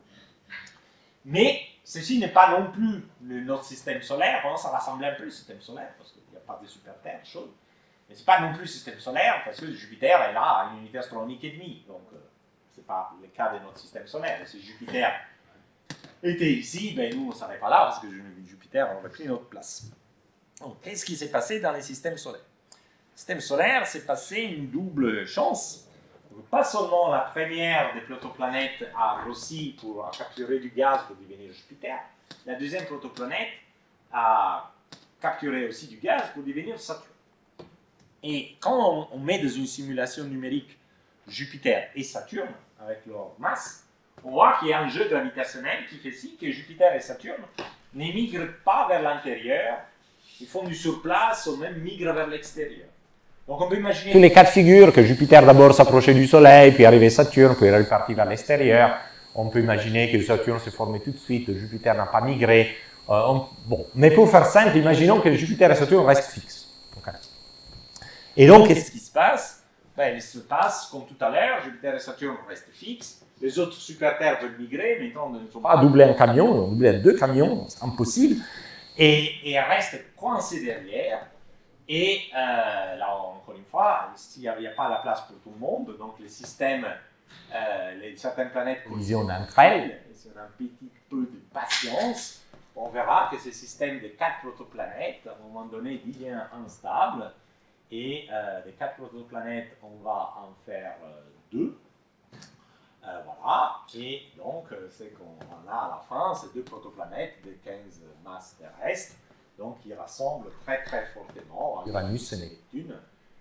Mais ceci n'est pas non plus notre système solaire. On ça ressemble un peu au système solaire, parce qu'il n'y a pas de super-terre chaude. Mais ce n'est pas non plus le système solaire, parce que Jupiter est là à une unité astronomique et demie. Donc, ce n'est pas le cas de notre système solaire. Si Jupiter était ici, ben nous, on ne serait pas là, parce que Jupiter aurait pris notre place. Donc, qu'est-ce qui s'est passé dans les systèmes solaires? Le système solaire s'est passé une double chance. Donc, pas seulement la première des protoplanètes a grossi pour capturer du gaz pour devenir Jupiter, la deuxième protoplanète a capturé aussi du gaz pour devenir Saturne. Et quand on met dans une simulation numérique Jupiter et Saturne, avec leur masse, on voit qu'il y a un jeu gravitationnel qui fait si que Jupiter et Saturne ne migrent pas vers l'intérieur, ils font du surplace ou même migrent vers l'extérieur. Donc on peut imaginer... Tous les cas de figure, que Jupiter d'abord s'approchait du Soleil, puis arrivait Saturne, puis il est reparti vers l'extérieur. On peut imaginer que Saturne s'est formé tout de suite, Jupiter n'a pas migré. Bon, mais pour faire simple, imaginons que Jupiter et Saturne restent fixes. Okay. Et donc, qu'est-ce qui se passe? Ben, il se passe comme tout à l'heure, Jupiter et Saturne restent fixes. Les autres super-terres veulent migrer, mais ils ne sont pas... doubler un camion, doubler 2 camions, c'est impossible. Et elles restent coincées derrière. Et là, encore une fois, il n'y a pas la place pour tout le monde, donc les systèmes, certaines planètes collisionnent entre elles. Et si on a un petit peu de patience, on verra que ce système de 4 protoplanètes, à un moment donné, devient instable. Et les 4 protoplanètes, on va en faire 2. Voilà, et donc c'est qu'on a à la fin ces 2 protoplanètes de 15 masses terrestres, donc qui rassemblent très très fortement Uranus et Neptune,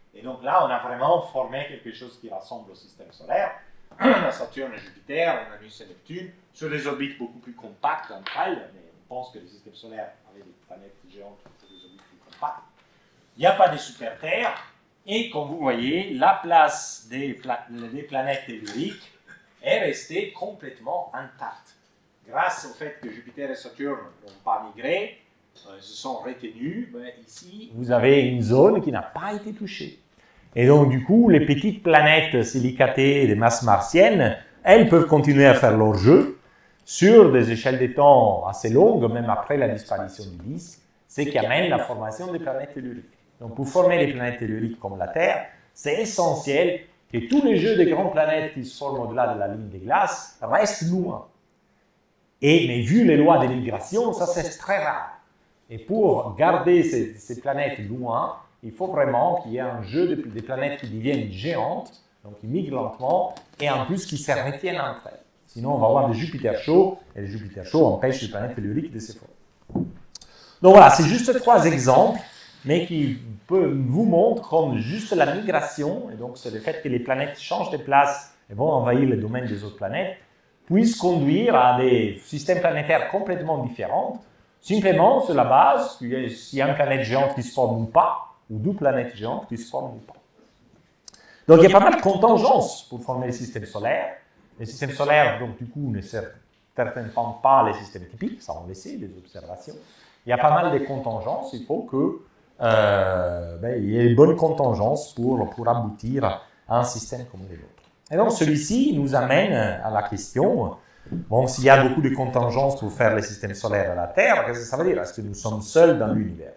Et donc là, on a vraiment formé quelque chose qui ressemble au système solaire. La Saturne et Jupiter, Uranus et Neptune, sur des orbites beaucoup plus compactes entre elles, mais on pense que le système solaire avait des planètes géantes sur des orbites plus compactes. Il n'y a pas de super-Terre, et comme vous voyez, la place des planètes telluriques est restée complètement intacte. Grâce au fait que Jupiter et Saturne n'ont pas migré, se sont retenus, ici, vous avez une zone qui n'a pas été touchée. Et donc, du coup, les petites planètes silicatées des masses martiennes, elles peuvent continuer à faire leur jeu sur des échelles de temps assez longues, même après la disparition du disque, ce qui amène la formation des planètes telluriques. Donc, pour former des planètes telluriques comme la Terre, c'est essentiel que tous les jeux des grandes planètes qui se forment au-delà de la ligne des glaces restent loin. Mais vu les lois des migrations, ça c'est très rare. Et pour garder ces planètes loin, il faut vraiment qu'il y ait un jeu des planètes qui deviennent géantes, donc qui migrent lentement, et en plus qui se retiennent entre elles. Sinon, on va avoir des Jupiter chauds, et les Jupiter chauds empêchent les planètes telluriques de se former. Donc voilà, c'est juste 3 exemples, mais qui vous montrent comme juste la migration, et donc c'est le fait que les planètes changent de place et vont envahir le domaine des autres planètes, puisse conduire à des systèmes planétaires complètement différents, simplement sur la base s'il y a une planète géante qui se forme ou pas, ou 2 planètes géantes qui se forment ou pas. Donc il y a pas mal de contingences pour former le système solaire. Les systèmes solaires, donc du coup, ne servent certainement pas les systèmes typiques, ça on le sait, des observations. Il y a pas mal de contingences, il faut que il y ait une bonne contingence pour aboutir à un système comme les autres. Et donc celui-ci nous amène à la question, bon, s'il y a beaucoup de contingences pour faire les systèmes solaires à la Terre, qu'est-ce que ça veut dire? Est-ce que nous sommes seuls dans l'univers?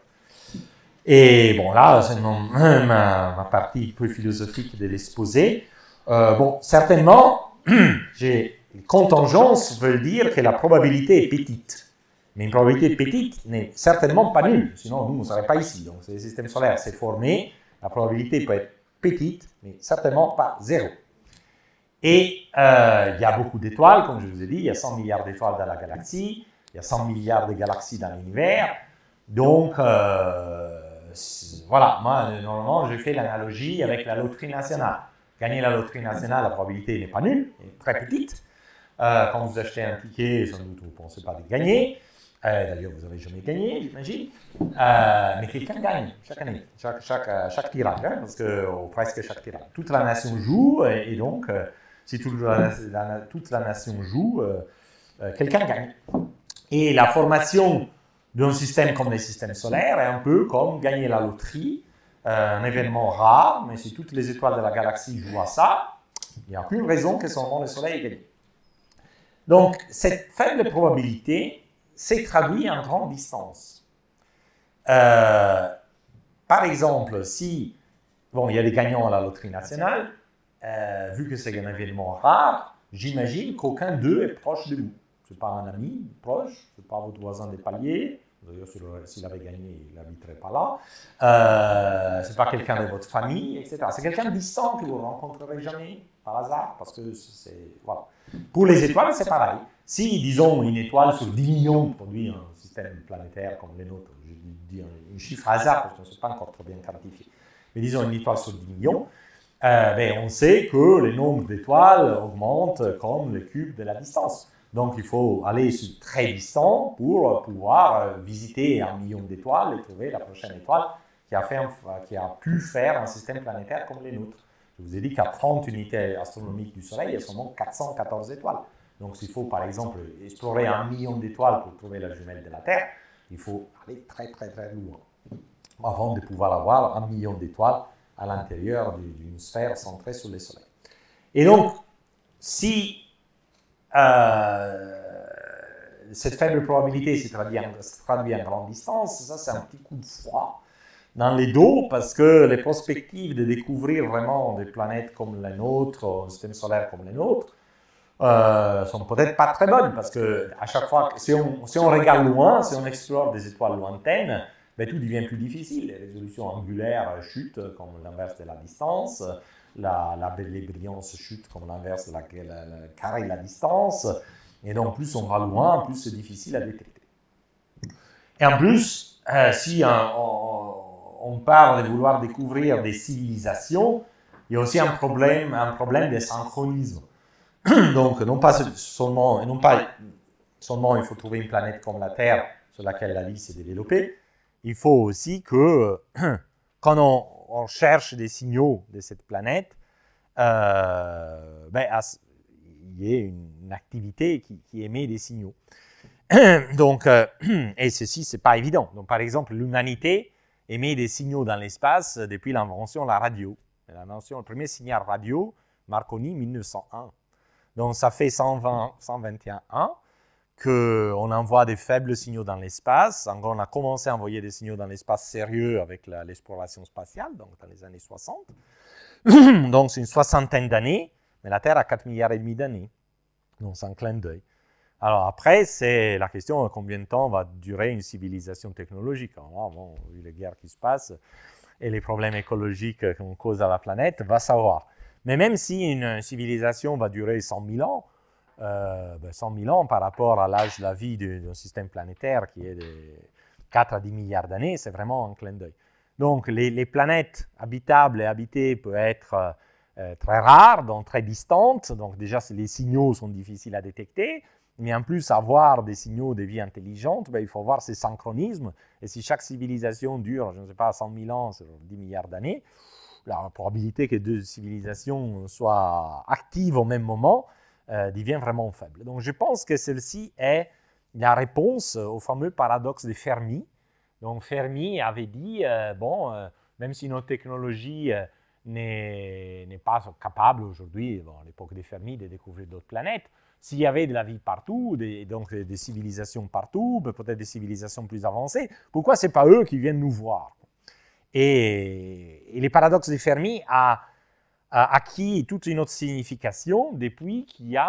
Et bon, là, c'est ma partie plus philosophique de l'exposé. Bon, certainement, contingence veut dire que la probabilité est petite. Mais une probabilité petite n'est certainement pas nulle, sinon nous ne serions pas ici. Donc, si le système solaire s'est formé, la probabilité peut être petite, mais certainement pas 0. Et il y a beaucoup d'étoiles, comme je vous ai dit, il y a 100 milliards d'étoiles dans la galaxie, il y a 100 milliards de galaxies dans l'univers. Donc, voilà, moi, normalement, je fais l'analogie avec la loterie nationale. Gagner la loterie nationale, la probabilité n'est pas nulle, elle est très petite. Quand vous achetez un ticket, sans doute, vous ne pensez pas de gagner. D'ailleurs, vous n'avez jamais gagné, j'imagine. Mais quelqu'un gagne chaque année, chaque tirage, hein, parce que presque chaque tirage. Toute la nation joue, et donc, si toute la nation joue, quelqu'un gagne. Et la formation d'un système comme les systèmes solaires est un peu comme gagner la loterie, un événement rare, mais si toutes les étoiles de la galaxie jouent à ça, il n'y a aucune raison que seulement le Soleil ait gagné. Donc, cette faible probabilité s'est traduite en grande distance. Par exemple, si il y a des gagnants à la loterie nationale, vu que c'est un événement rare, j'imagine qu'aucun d'eux est proche de vous. Ce n'est pas un ami proche, ce n'est pas votre voisin des paliers. D'ailleurs, s'il avait gagné, il n'habiterait pas là. Ce n'est pas quelqu'un de votre famille, etc. C'est quelqu'un de distant que vous ne rencontrerez jamais par hasard, parce que c'est... Voilà. Pour les étoiles, c'est pareil. Si, disons, une étoile sur 10 millions produit un système planétaire comme les nôtres, je dis un chiffre hasard, parce qu'on ne sait pas encore trop bien quantifié, mais disons une étoile sur 10 millions, on sait que le nombre d'étoiles augmente comme le cube de la distance. Donc, il faut aller très distant pour pouvoir visiter 1 million d'étoiles et trouver la prochaine étoile qui a pu faire un système planétaire comme les nôtres. Je vous ai dit qu'à 30 unités astronomiques du Soleil, il y a seulement 414 étoiles. Donc, s'il faut, par exemple, explorer 1 million d'étoiles pour trouver la jumelle de la Terre, il faut aller très, très, très loin avant de pouvoir avoir 1 million d'étoiles à l'intérieur d'une sphère centrée sur le Soleil. Et donc, si cette faible probabilité se traduit en grande distance, ça c'est un petit coup de froid dans les dos, parce que les perspectives de découvrir vraiment des planètes comme les nôtres, un système solaire comme les nôtres, sont peut-être pas très bonnes, parce que à chaque fois, si on regarde loin, si on explore des étoiles lointaines, tout devient plus difficile. Les résolutions angulaires chutent comme l'inverse de la distance, les brillances chutent comme l'inverse de la carré de la distance, et donc plus on va loin, plus c'est difficile à détecter. Et en plus, si on on parle de vouloir découvrir des civilisations, il y a aussi un problème de synchronisme. Donc, non seulement il faut trouver une planète comme la Terre sur laquelle la vie s'est développée, il faut aussi que quand on cherche des signaux de cette planète, il y ait une activité qui émet des signaux. Donc, et ceci, ce n'est pas évident. Donc, par exemple, l'humanité émet des signaux dans l'espace depuis l'invention de la radio. Le premier signal radio, Marconi, 1901. Donc, ça fait 121 ans qu'on envoie des faibles signaux dans l'espace. On a commencé à envoyer des signaux dans l'espace sérieux avec l'exploration spatiale, donc dans les années 60. Donc, c'est une soixantaine d'années, mais la Terre a 4,5 milliards d'années. Donc, c'est un clin d'œil. Alors après, c'est la question de combien de temps va durer une civilisation technologique. Alors, bon, vu les guerres qui se passent et les problèmes écologiques qu'on cause à la planète, va savoir. Mais même si une civilisation va durer 100 000 ans, 100 000 ans par rapport à l'âge de la vie d'un système planétaire qui est de 4 à 10 milliards d'années, c'est vraiment un clin d'œil. Donc les planètes habitables et habitées peuvent être très rares, donc très distantes. Donc déjà, les signaux sont difficiles à détecter. Mais en plus, avoir des signaux de vie intelligente, il faut voir ces synchronismes. Et si chaque civilisation dure, je ne sais pas, 100 000 ans, c'est 10 milliards d'années, la probabilité que deux civilisations soient actives au même moment devient vraiment faible. Donc je pense que celle-ci est la réponse au fameux paradoxe de Fermi. Donc Fermi avait dit, même si notre technologie n'est pas capable aujourd'hui, à l'époque de Fermi, de découvrir d'autres planètes, s'il y avait de la vie partout, donc des civilisations partout, peut-être des civilisations plus avancées, pourquoi ce n'est pas eux qui viennent nous voir? Et le paradoxe de Fermi a acquis toute une autre signification depuis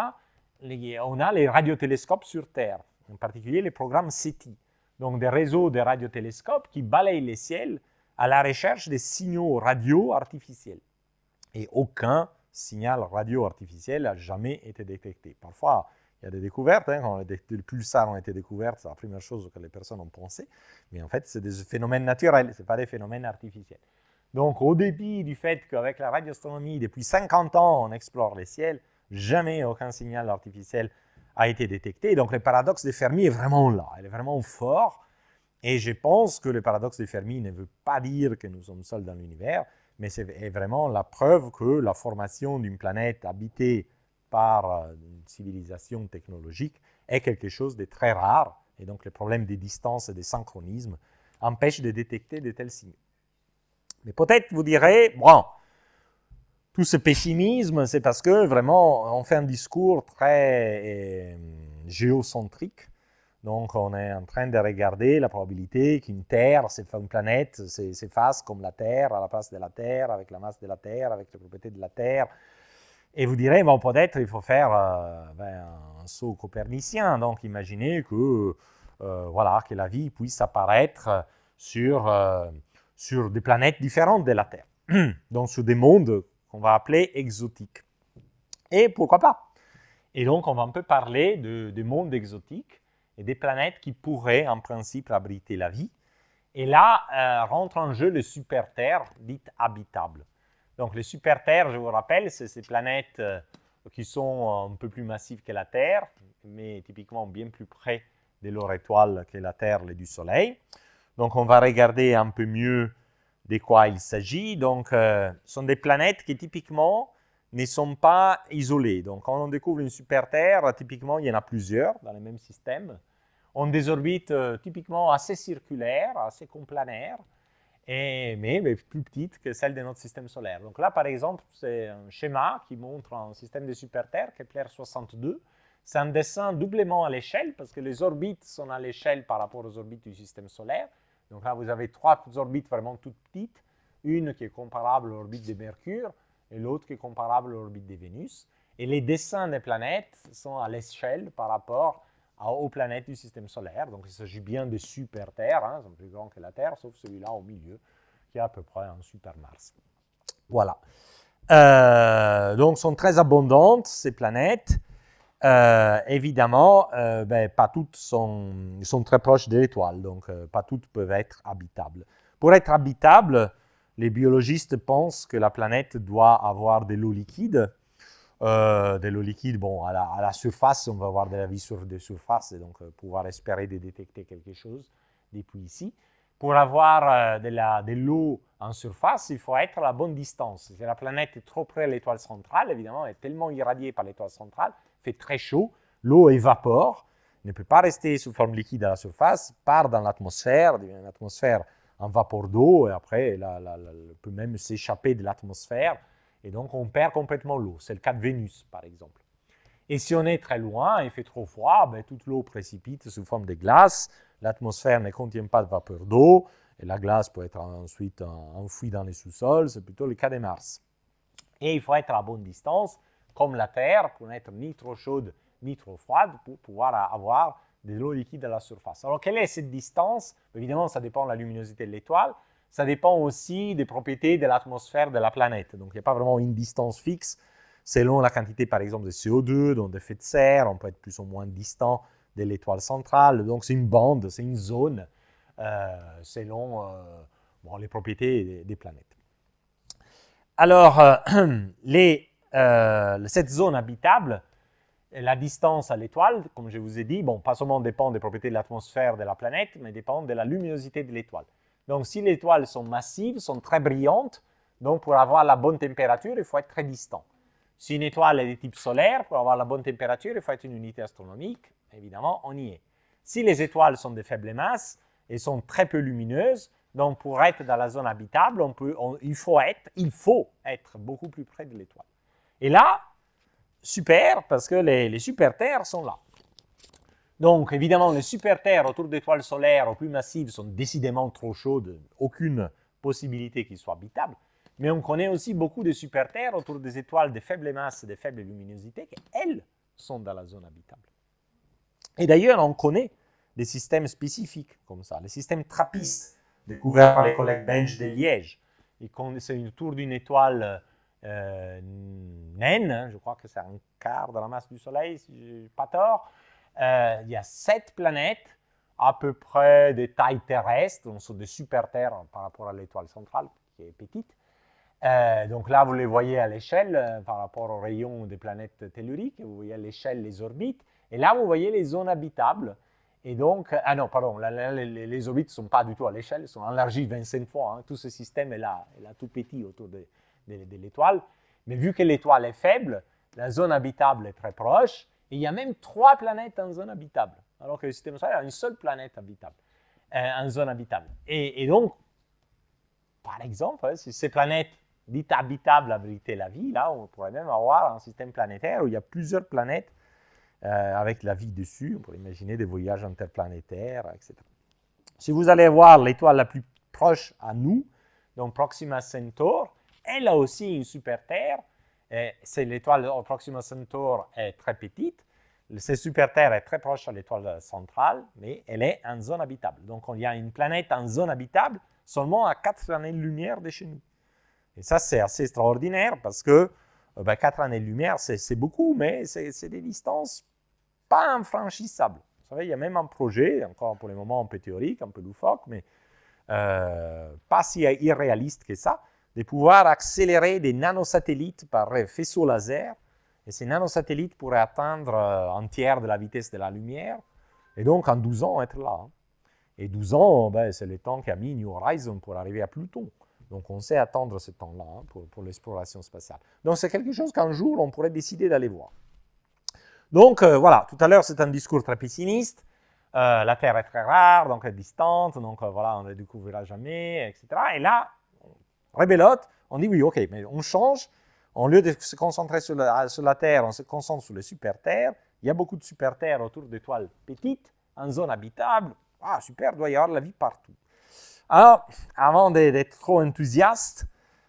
on a les radiotélescopes sur Terre, en particulier les programmes SETI, donc des réseaux de radiotélescopes qui balayent les ciels à la recherche des signaux radio artificiels. Et aucun signal radio artificiel n'a jamais été détecté. Parfois, il y a des découvertes, quand les pulsars ont été découverts, c'est la première chose que les personnes ont pensé, mais en fait, c'est des phénomènes naturels, ce n'est pas des phénomènes artificiels. Donc, au débit du fait qu'avec la radioastronomie, depuis 50 ans, on explore les ciels, jamais aucun signal artificiel a été détecté. Donc, le paradoxe de Fermi est vraiment là, il est vraiment fort, et je pense que le paradoxe de Fermi ne veut pas dire que nous sommes seuls dans l'univers, mais c'est vraiment la preuve que la formation d'une planète habitée par une civilisation technologique est quelque chose de très rare, et donc le problème des distances et des synchronismes empêche de détecter de tels signaux. Mais peut-être vous direz, bon, tout ce pessimisme, c'est parce que vraiment on fait un discours très géocentrique. Donc, on est en train de regarder la probabilité qu'une Terre, une planète, s'efface comme la Terre, à la place de la Terre, avec la masse de la Terre, avec les propriétés de la Terre. Et vous direz, bon, peut-être il faut faire un saut copernicien. Donc, imaginez que, que la vie puisse apparaître sur des planètes différentes de la Terre. Donc, sur des mondes qu'on va appeler exotiques. Et pourquoi pas? Et donc, on va un peu parler de mondes exotiques et des planètes qui pourraient, en principe, abriter la vie. Et là, rentre en jeu les super-terres dites habitables. Donc, les super-terres, je vous rappelle, c'est ces planètes qui sont un peu plus massives que la Terre, mais typiquement bien plus près de leur étoile que la Terre et du Soleil. Donc, on va regarder un peu mieux de quoi il s'agit. Donc, ce sont des planètes qui, typiquement, ne sont pas isolés. Donc, quand on découvre une super-Terre, typiquement, il y en a plusieurs dans le même système. On a des orbites typiquement assez circulaires, assez complanaires, mais plus petites que celles de notre système solaire. Donc là, par exemple, c'est un schéma qui montre un système de super-Terre, Kepler 62. C'est un dessin doublement à l'échelle, parce que les orbites sont à l'échelle par rapport aux orbites du système solaire. Donc là, vous avez 3 orbites vraiment toutes petites, une qui est comparable à l'orbite de Mercure, et l'autre qui est comparable à l'orbite de Vénus. Et les dessins des planètes sont à l'échelle par rapport aux planètes du système solaire. Donc il s'agit bien de super-Terres, hein, sont plus grands que la Terre, sauf celui-là au milieu, qui est à peu près un super-Mars. Voilà. Donc sont très abondantes, ces planètes. Évidemment, pas toutes sont très proches de l'étoile, donc pas toutes peuvent être habitables. pour être habitable, les biologistes pensent que la planète doit avoir de l'eau liquide. De l'eau liquide, bon, à la surface, on va avoir de la vie sur des surfaces, et donc pouvoir espérer de détecter quelque chose depuis ici. Pour avoir de l'eau en surface, il faut être à la bonne distance. Si la planète est trop près de l'étoile centrale, évidemment, elle est tellement irradiée par l'étoile centrale, il fait très chaud, l'eau évapore, ne peut pas rester sous forme liquide à la surface, part dans l'atmosphère, l'atmosphère en vapeur d'eau, et après, elle peut même s'échapper de l'atmosphère, et donc on perd complètement l'eau. C'est le cas de Vénus, par exemple. Et si on est très loin, il fait trop froid, ben, toute l'eau précipite sous forme de glace, l'atmosphère ne contient pas de vapeur d'eau, et la glace peut être ensuite enfouie dans les sous-sols, c'est plutôt le cas de Mars. Et il faut être à la bonne distance, comme la Terre, pour n'être ni trop chaude ni trop froide, pour pouvoir avoir de l'eau liquide à la surface. Alors, quelle est cette distance? Évidemment, ça dépend de la luminosité de l'étoile, ça dépend aussi des propriétés de l'atmosphère de la planète. Donc, il n'y a pas vraiment une distance fixe. Selon la quantité, par exemple, de CO2, donc d'effet de serre, on peut être plus ou moins distant de l'étoile centrale. Donc, c'est une bande, c'est une zone selon les propriétés des planètes. Alors, cette zone habitable, la distance à l'étoile, comme je vous ai dit, bon, pas seulement dépend des propriétés de l'atmosphère de la planète, mais dépend de la luminosité de l'étoile. Donc, si les étoiles sont massives, sont très brillantes, donc pour avoir la bonne température, il faut être très distant. Si une étoile est de type solaire, pour avoir la bonne température, il faut être une unité astronomique. Évidemment, on y est. Si les étoiles sont de faible masse et sont très peu lumineuses, donc pour être dans la zone habitable, il faut être beaucoup plus près de l'étoile. Et là, super, parce que les super-terres sont là. Donc, évidemment, les super-terres autour d'étoiles solaires aux plus massives sont décidément trop chaudes, aucune possibilité qu'ils soient habitables. Mais on connaît aussi beaucoup de super-terres autour des étoiles de faible masse et de faible luminosité qui, elles, sont dans la zone habitable. Et d'ailleurs, on connaît des systèmes spécifiques comme ça, les systèmes TRAPPIST, découverts par les collègues belges de Liège. C'est autour d'une étoile naine, je crois que c'est un quart de la masse du Soleil, si je n'ai pas tort. Il y a 7 planètes à peu près de taille terrestre, donc sont des super-terres par rapport à l'étoile centrale, qui est petite. Donc là, vous les voyez à l'échelle par rapport au rayon des planètes telluriques, vous voyez à l'échelle les orbites, et là, vous voyez les zones habitables. Et donc, les orbites ne sont pas du tout à l'échelle, elles sont élargies 25 fois, hein. Tout ce système est là tout petit autour de l'étoile. Mais vu que l'étoile est faible, la zone habitable est très proche, et il y a même 3 planètes en zone habitable, alors que le système solaire a une seule planète habitable, en zone habitable. Et donc, par exemple, si ces planètes dites habitables abritaient la vie, là, on pourrait même avoir un système planétaire où il y a plusieurs planètes avec la vie dessus. On pourrait imaginer des voyages interplanétaires, etc. Si vous allez voir l'étoile la plus proche à nous, donc Proxima Centauri, elle a aussi une super-terre. C'est l'étoile Proxima Centauri est très petite. Cette super-terre est très proche à l'étoile centrale, mais elle est en zone habitable. Donc, il y a une planète en zone habitable seulement à 4 années-lumière de chez nous. Et ça, c'est assez extraordinaire parce que 4 années-lumière, c'est beaucoup, mais c'est des distances pas infranchissables. Vous savez, il y a même un projet, encore pour le moment un peu théorique, un peu loufoque, mais pas si irréaliste que ça, de pouvoir accélérer des nanosatellites par faisceau laser. Et ces nanosatellites pourraient atteindre un tiers de la vitesse de la lumière, et donc en 12 ans être là. Et 12 ans, c'est le temps qu'a mis New Horizons pour arriver à Pluton. Donc on sait attendre ce temps-là pour l'exploration spatiale. Donc c'est quelque chose qu'un jour on pourrait décider d'aller voir. Donc voilà, tout à l'heure c'est un discours très pessimiste. La Terre est très rare, donc elle est distante, donc voilà, on ne la découvrira jamais, etc. Et là, rebelote, on dit oui, ok, mais on change. Au lieu de se concentrer sur la Terre, on se concentre sur les super-terres. Il y a beaucoup de super-terres autour d'étoiles petites, en zone habitable. Ah, super, il doit y avoir de la vie partout. Alors, avant d'être trop enthousiaste,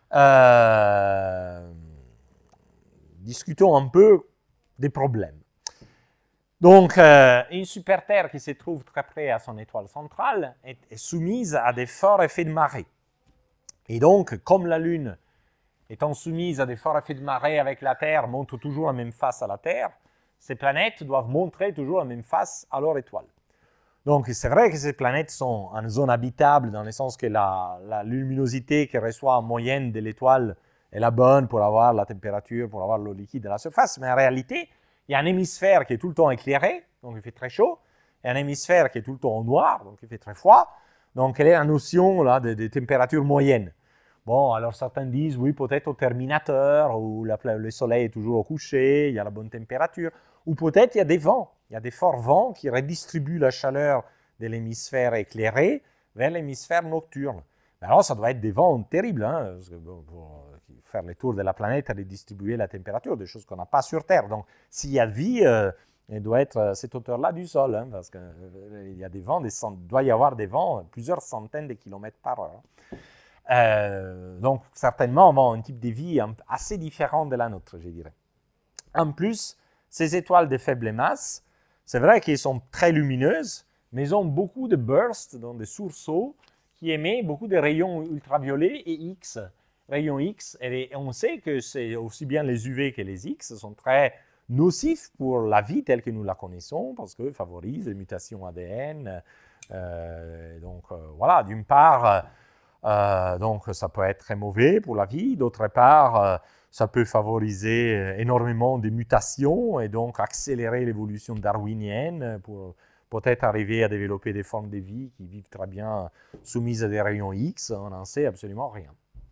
discutons un peu des problèmes. Donc, une super-terre qui se trouve très près à son étoile centrale est soumise à des forts effets de marée. Et donc, comme la Lune étant soumise à des forts effets de marée avec la Terre, montre toujours la même face à la Terre, ces planètes doivent montrer toujours la même face à leur étoile. Donc, c'est vrai que ces planètes sont en zone habitable, dans le sens que la luminosité qu'elle reçoit en moyenne de l'étoile est la bonne pour avoir la température, pour avoir l'eau liquide à la surface. Mais en réalité, il y a un hémisphère qui est tout le temps éclairé, donc il fait très chaud, et un hémisphère qui est tout le temps noir, donc il fait très froid. Donc, quelle est la notion là, de température moyenne? Bon, alors certains disent, oui, peut-être au terminateur, où le soleil est toujours au coucher, il y a la bonne température, ou peut-être il y a des vents. Il y a des forts vents qui redistribuent la chaleur de l'hémisphère éclairé vers l'hémisphère nocturne. Mais alors, ça doit être des vents terribles, hein, parce que pour faire le tour de la planète, redistribuer la température, des choses qu'on n'a pas sur Terre. Donc, s'il y a vie, il doit être à cette hauteur-là du sol, hein, parce qu'il y a des vents, doit y avoir des vents plusieurs centaines de kilomètres par heure. Donc, certainement, on a un type de vie assez différent de la nôtre, je dirais. En plus, ces étoiles de faible masse, c'est vrai qu'elles sont très lumineuses, mais elles ont beaucoup de bursts, donc des sursauts, qui émettent beaucoup de rayons ultraviolets et X. Rayons X, et on sait que c'est aussi bien les UV que les X sont très nocifs pour la vie telle que nous la connaissons, parce qu'ils favorisent les mutations ADN. Voilà, d'une part, donc ça peut être très mauvais pour la vie, d'autre part, ça peut favoriser énormément des mutations et donc accélérer l'évolution darwinienne pour peut-être arriver à développer des formes de vie qui vivent très bien soumises à des rayons X. On n'en sait absolument rien.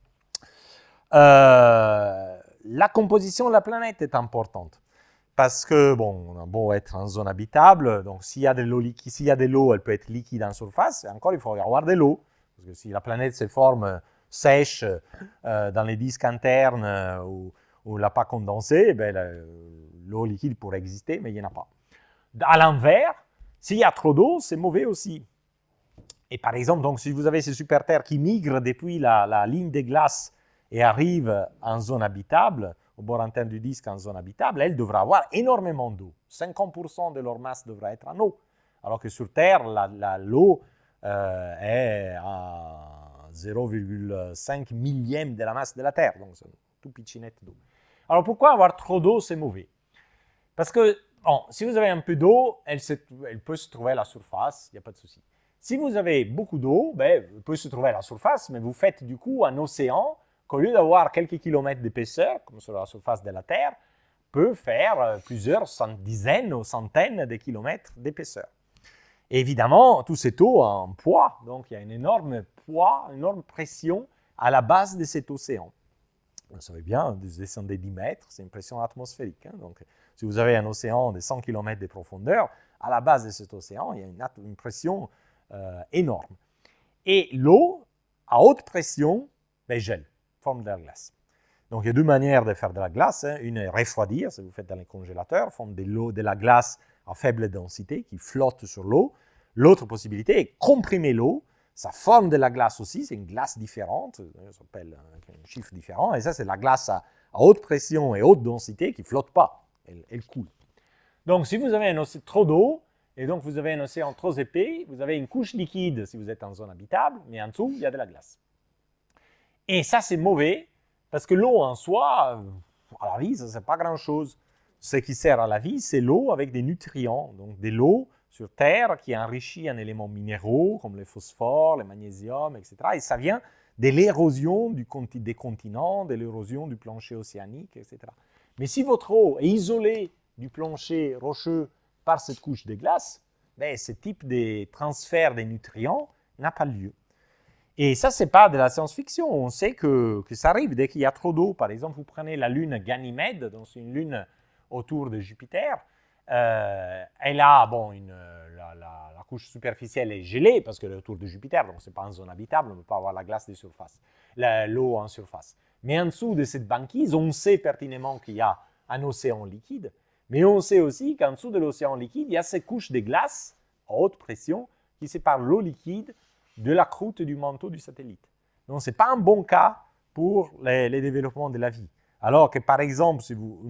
La composition de la planète est importante parce que, bon, on a beau être en zone habitable, donc s'il y a de l'eau, elle peut être liquide en surface, et encore, il faut y avoir de l'eau. Parce que si la planète se forme sèche dans les disques internes où elle n'a pas condensé, ben, l'eau liquide pourrait exister, mais il n'y en a pas. À l'envers, s'il y a trop d'eau, c'est mauvais aussi. Et par exemple, donc, si vous avez ces super terres qui migrent depuis la ligne des glaces et arrivent en zone habitable, au bord interne du disque en zone habitable, elles devraient avoir énormément d'eau. 50% de leur masse devrait être en eau. Alors que sur Terre, l'eau est à 0,5 millième de la masse de la Terre, donc c'est tout pitchinette d'eau. Alors pourquoi avoir trop d'eau, c'est mauvais? Parce que, bon, si vous avez un peu d'eau, elle peut se trouver à la surface, il n'y a pas de souci. Si vous avez beaucoup d'eau, ben, elle peut se trouver à la surface, mais vous faites du coup un océan qu'au lieu d'avoir quelques kilomètres d'épaisseur, comme sur la surface de la Terre, peut faire plusieurs dizaines ou centaines de kilomètres d'épaisseur. Et évidemment, tout cette eau a un poids, donc il y a un énorme poids, une énorme pression à la base de cet océan. Vous savez bien, vous descendez 10 mètres, c'est une pression atmosphérique. Hein, donc, si vous avez un océan de 100 km de profondeur, à la base de cet océan, il y a une pression énorme. Et l'eau, à haute pression, gèle, forme de la glace. Donc, il y a deux manières de faire de la glace. Hein. Une est refroidir, si vous faites dans les congélateurs, forme de la glace à faible densité qui flotte sur l'eau. L'autre possibilité est comprimer l'eau. Ça forme de la glace aussi, c'est une glace différente, ça s'appelle un chiffre différent. Et ça, c'est la glace à haute pression et haute densité qui ne flotte pas, elle coule. Donc, si vous avez un océan trop d'eau, et donc vous avez un océan trop épais, vous avez une couche liquide si vous êtes en zone habitable, mais en dessous, il y a de la glace. Et ça, c'est mauvais, parce que l'eau en soi, à la vie, ça ne sert pas grand-chose. Ce qui sert à la vie, c'est l'eau avec des nutriments, donc de l'eau sur Terre qui est enrichie en éléments minéraux, comme le phosphore, le magnésium, etc. Et ça vient de l'érosion des continents, de l'érosion du plancher océanique, etc. Mais si votre eau est isolée du plancher rocheux par cette couche de glace, ce type de transfert des nutriments n'a pas lieu. Et ça, ce n'est pas de la science-fiction. On sait que ça arrive dès qu'il y a trop d'eau. Par exemple, vous prenez la lune Ganymède, donc c'est une lune autour de Jupiter. Elle a, bon, la couche superficielle est gelée parce qu'elle est autour de Jupiter, donc ce n'est pas en zone habitable, on ne peut pas avoir la glace des surfaces, l'eau en surface. Mais en dessous de cette banquise, on sait pertinemment qu'il y a un océan liquide, mais on sait aussi qu'en dessous de l'océan liquide, il y a ces couches de glace à haute pression qui séparent l'eau liquide de la croûte du manteau du satellite. Donc, ce n'est pas un bon cas pour les développements de la vie. Alors que, par exemple, si vous...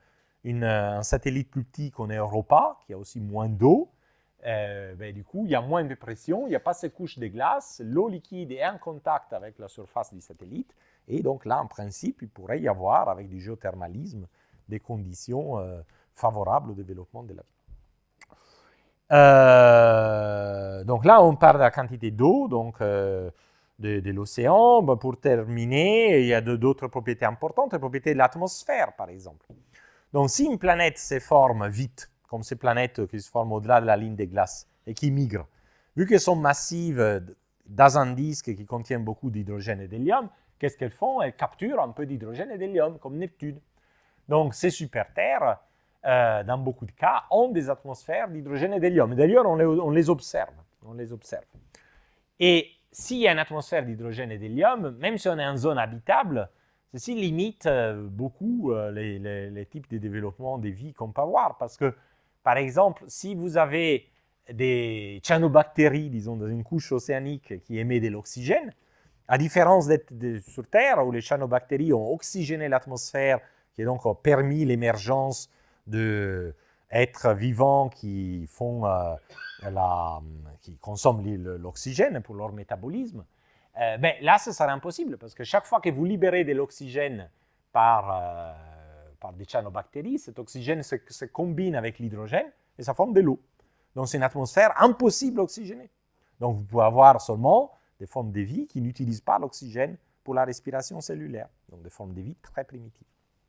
un satellite plus petit qu'on est Europa, qui a aussi moins d'eau, du coup, il y a moins de pression, il n'y a pas ces couches de glace, l'eau liquide est en contact avec la surface du satellite, et donc là, en principe, il pourrait y avoir, avec du géothermalisme, des conditions favorables au développement de la vie. Donc là, on parle de la quantité d'eau, donc de l'océan. Bon, pour terminer, il y a d'autres propriétés importantes, les propriétés de l'atmosphère, par exemple. Donc, si une planète se forme vite, comme ces planètes qui se forment au-delà de la ligne des glaces et qui migrent, vu qu'elles sont massives dans un disque qui contient beaucoup d'hydrogène et d'hélium, qu'est-ce qu'elles font? Elles capturent un peu d'hydrogène et d'hélium, comme Neptune. Donc, ces super-terres, dans beaucoup de cas, ont des atmosphères d'hydrogène et d'hélium. Et d'ailleurs, on les observe. On les observe. Et s'il y a une atmosphère d'hydrogène et d'hélium, même si on est en zone habitable, ceci limite beaucoup les types de développement des vies qu'on peut avoir. Parce que, par exemple, si vous avez des cyanobactéries, disons, dans une couche océanique qui émet de l'oxygène, à différence sur Terre, où les cyanobactéries ont oxygéné l'atmosphère, qui a donc permis l'émergence d'êtres vivants qui consomment l'oxygène pour leur métabolisme, ben là, ce serait impossible, parce que chaque fois que vous libérez de l'oxygène par des cyanobactéries, cet oxygène se combine avec l'hydrogène et ça forme de l'eau. Donc, c'est une atmosphère impossible oxygénée. Donc, vous pouvez avoir seulement des formes de vie qui n'utilisent pas l'oxygène pour la respiration cellulaire. Donc, des formes de vie très primitives.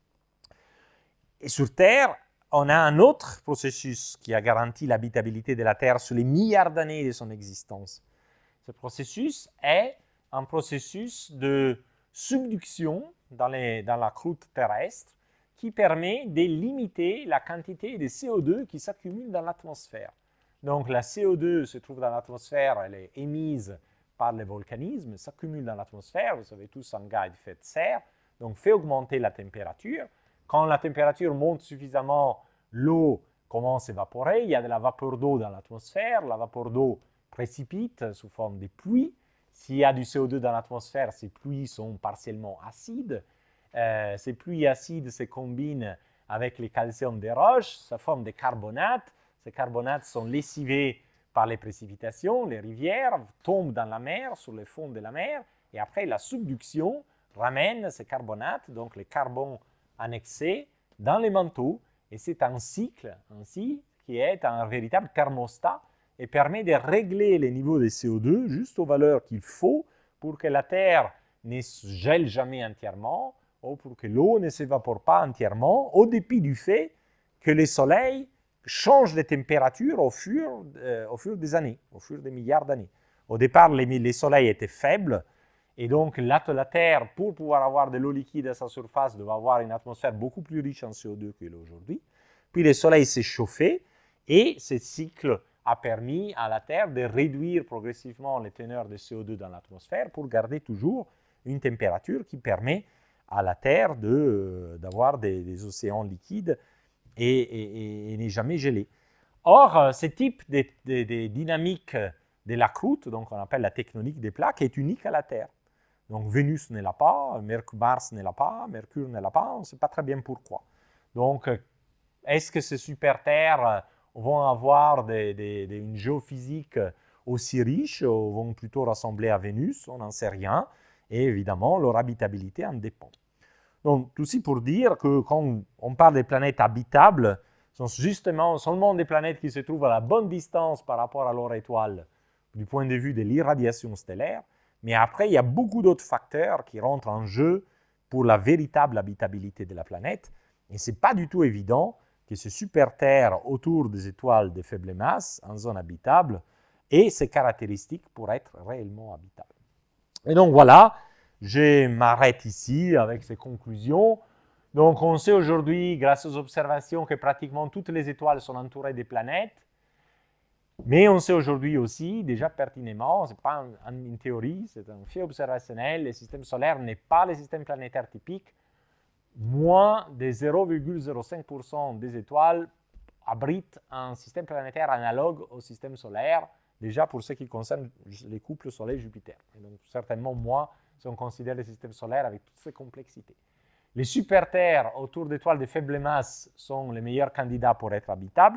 Et sur Terre, on a un autre processus qui a garanti l'habitabilité de la Terre sur les milliards d'années de son existence. Ce processus est un processus de subduction dans la croûte terrestre qui permet de limiter la quantité de CO2 qui s'accumule dans l'atmosphère. Donc la CO2 se trouve dans l'atmosphère, elle est émise par le volcanisme, s'accumule dans l'atmosphère, vous savez tous, un gaz à effet de serre, donc fait augmenter la température. Quand la température monte suffisamment, l'eau commence à évaporer, il y a de la vapeur d'eau dans l'atmosphère, la vapeur d'eau précipite sous forme de pluie. S'il y a du CO2 dans l'atmosphère, ces pluies sont partiellement acides. Ces pluies acides se combinent avec les calciums des roches, ça forme des carbonates. Ces carbonates sont lessivés par les précipitations, les rivières tombent dans la mer, sur le fond de la mer, et après la subduction ramène ces carbonates, donc les carbons annexés, dans les manteaux, et c'est un cycle ainsi qui est un véritable thermostat et permet de régler les niveaux de CO2 juste aux valeurs qu'il faut pour que la Terre ne se gèle jamais entièrement ou pour que l'eau ne s'évapore pas entièrement, au dépit du fait que le Soleil change de température au fur des années, au fur des milliards d'années. Au départ, les soleils étaient faibles, et donc la Terre, pour pouvoir avoir de l'eau liquide à sa surface, devait avoir une atmosphère beaucoup plus riche en CO2 qu'elle est aujourd'hui. Puis le Soleil s'est chauffé, et ce cycle a permis à la Terre de réduire progressivement les teneurs de CO2 dans l'atmosphère pour garder toujours une température qui permet à la Terre d'avoir des océans liquides et n'est jamais gelé. Or, ce type de dynamique de la croûte, donc on appelle la tectonique des plaques, est unique à la Terre. Donc Vénus ne l'a pas, Mars ne l'a pas, Mercure ne l'a pas, on ne sait pas très bien pourquoi. Donc, est-ce que ces super-terres vont avoir une géophysique aussi riche ou vont plutôt ressembler à Vénus? On n'en sait rien. Et évidemment, leur habitabilité en dépend. Donc, tout ceci pour dire que quand on parle des planètes habitables, ce sont justement seulement des planètes qui se trouvent à la bonne distance par rapport à leur étoile du point de vue de l'irradiation stellaire. Mais après, il y a beaucoup d'autres facteurs qui rentrent en jeu pour la véritable habitabilité de la planète. Et ce n'est pas du tout évident que ces super-terres autour des étoiles de faible masse, en zone habitable, aient ces caractéristiques pour être réellement habitables. Et donc voilà, je m'arrête ici avec ces conclusions. Donc on sait aujourd'hui, grâce aux observations, que pratiquement toutes les étoiles sont entourées des planètes. Mais on sait aujourd'hui aussi, déjà pertinemment, ce n'est pas une théorie, c'est un fait observationnel, le système solaire n'est pas le système planétaire typique. Moins de 0,05% des étoiles abritent un système planétaire analogue au système solaire, déjà pour ce qui concerne les couples Soleil-Jupiter. Donc certainement moins si on considère le système solaire avec toutes ses complexités. Les super-terres autour d'étoiles de faible masse sont les meilleurs candidats pour être habitables.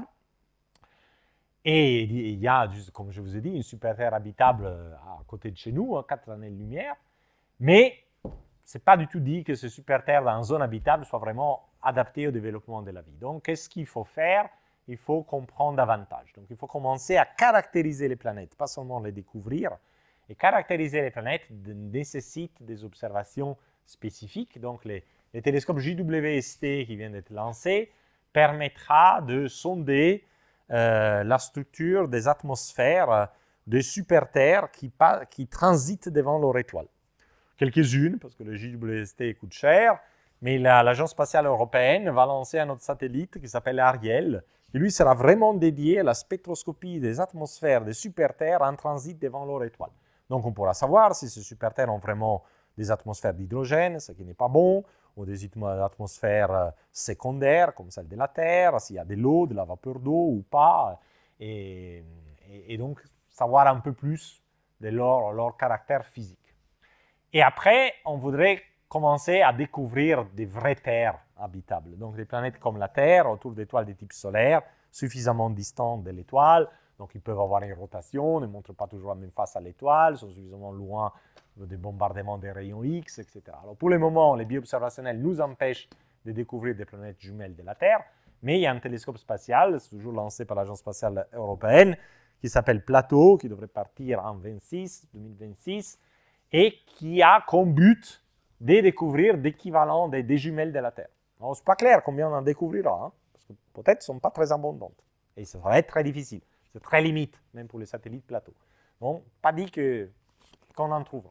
Et il y a, comme je vous ai dit, une super-terre habitable à côté de chez nous, 4 années-lumière. Mais ce n'est pas du tout dit que ces super-terres dans une zone habitable soient vraiment adaptées au développement de la vie. Donc, qu'est-ce qu'il faut faire? il faut comprendre davantage. Donc, il faut commencer à caractériser les planètes, pas seulement les découvrir. Et caractériser les planètes nécessite des observations spécifiques. Donc, les télescopes JWST qui viennent d'être lancés permettra de sonder la structure des atmosphères de super-Terre qui transitent devant leur étoile. Quelques-unes, parce que le JWST coûte cher, mais l'Agence spatiale européenne va lancer un autre satellite qui s'appelle Ariel, qui lui sera vraiment dédié à la spectroscopie des atmosphères des super-Terres en transit devant leur étoile. Donc on pourra savoir si ces super-Terres ont vraiment des atmosphères d'hydrogène, ce qui n'est pas bon, ou des atmosphères secondaires comme celle de la Terre, s'il y a de l'eau, de la vapeur d'eau ou pas, et donc savoir un peu plus de leur caractère physique. Et après, on voudrait commencer à découvrir des vraies terres habitables. Donc des planètes comme la Terre, autour d'étoiles de type solaire, suffisamment distantes de l'étoile, donc ils peuvent avoir une rotation, ne montrent pas toujours la même face à l'étoile, sont suffisamment loin des bombardements des rayons X, etc. Alors pour le moment, les biais observationnels nous empêchent de découvrir des planètes jumelles de la Terre, mais il y a un télescope spatial, c'est toujours lancé par l'Agence spatiale européenne, qui s'appelle Plateau, qui devrait partir en 2026, et qui a comme but de découvrir d'équivalents des jumelles de la Terre. Ce n'est pas clair combien on en découvrira, hein, parce que peut-être elles ne sont pas très abondantes. Et ça va être très difficile. C'est très limite, même pour les satellites Plateau. Bon, pas dit qu'on en trouve.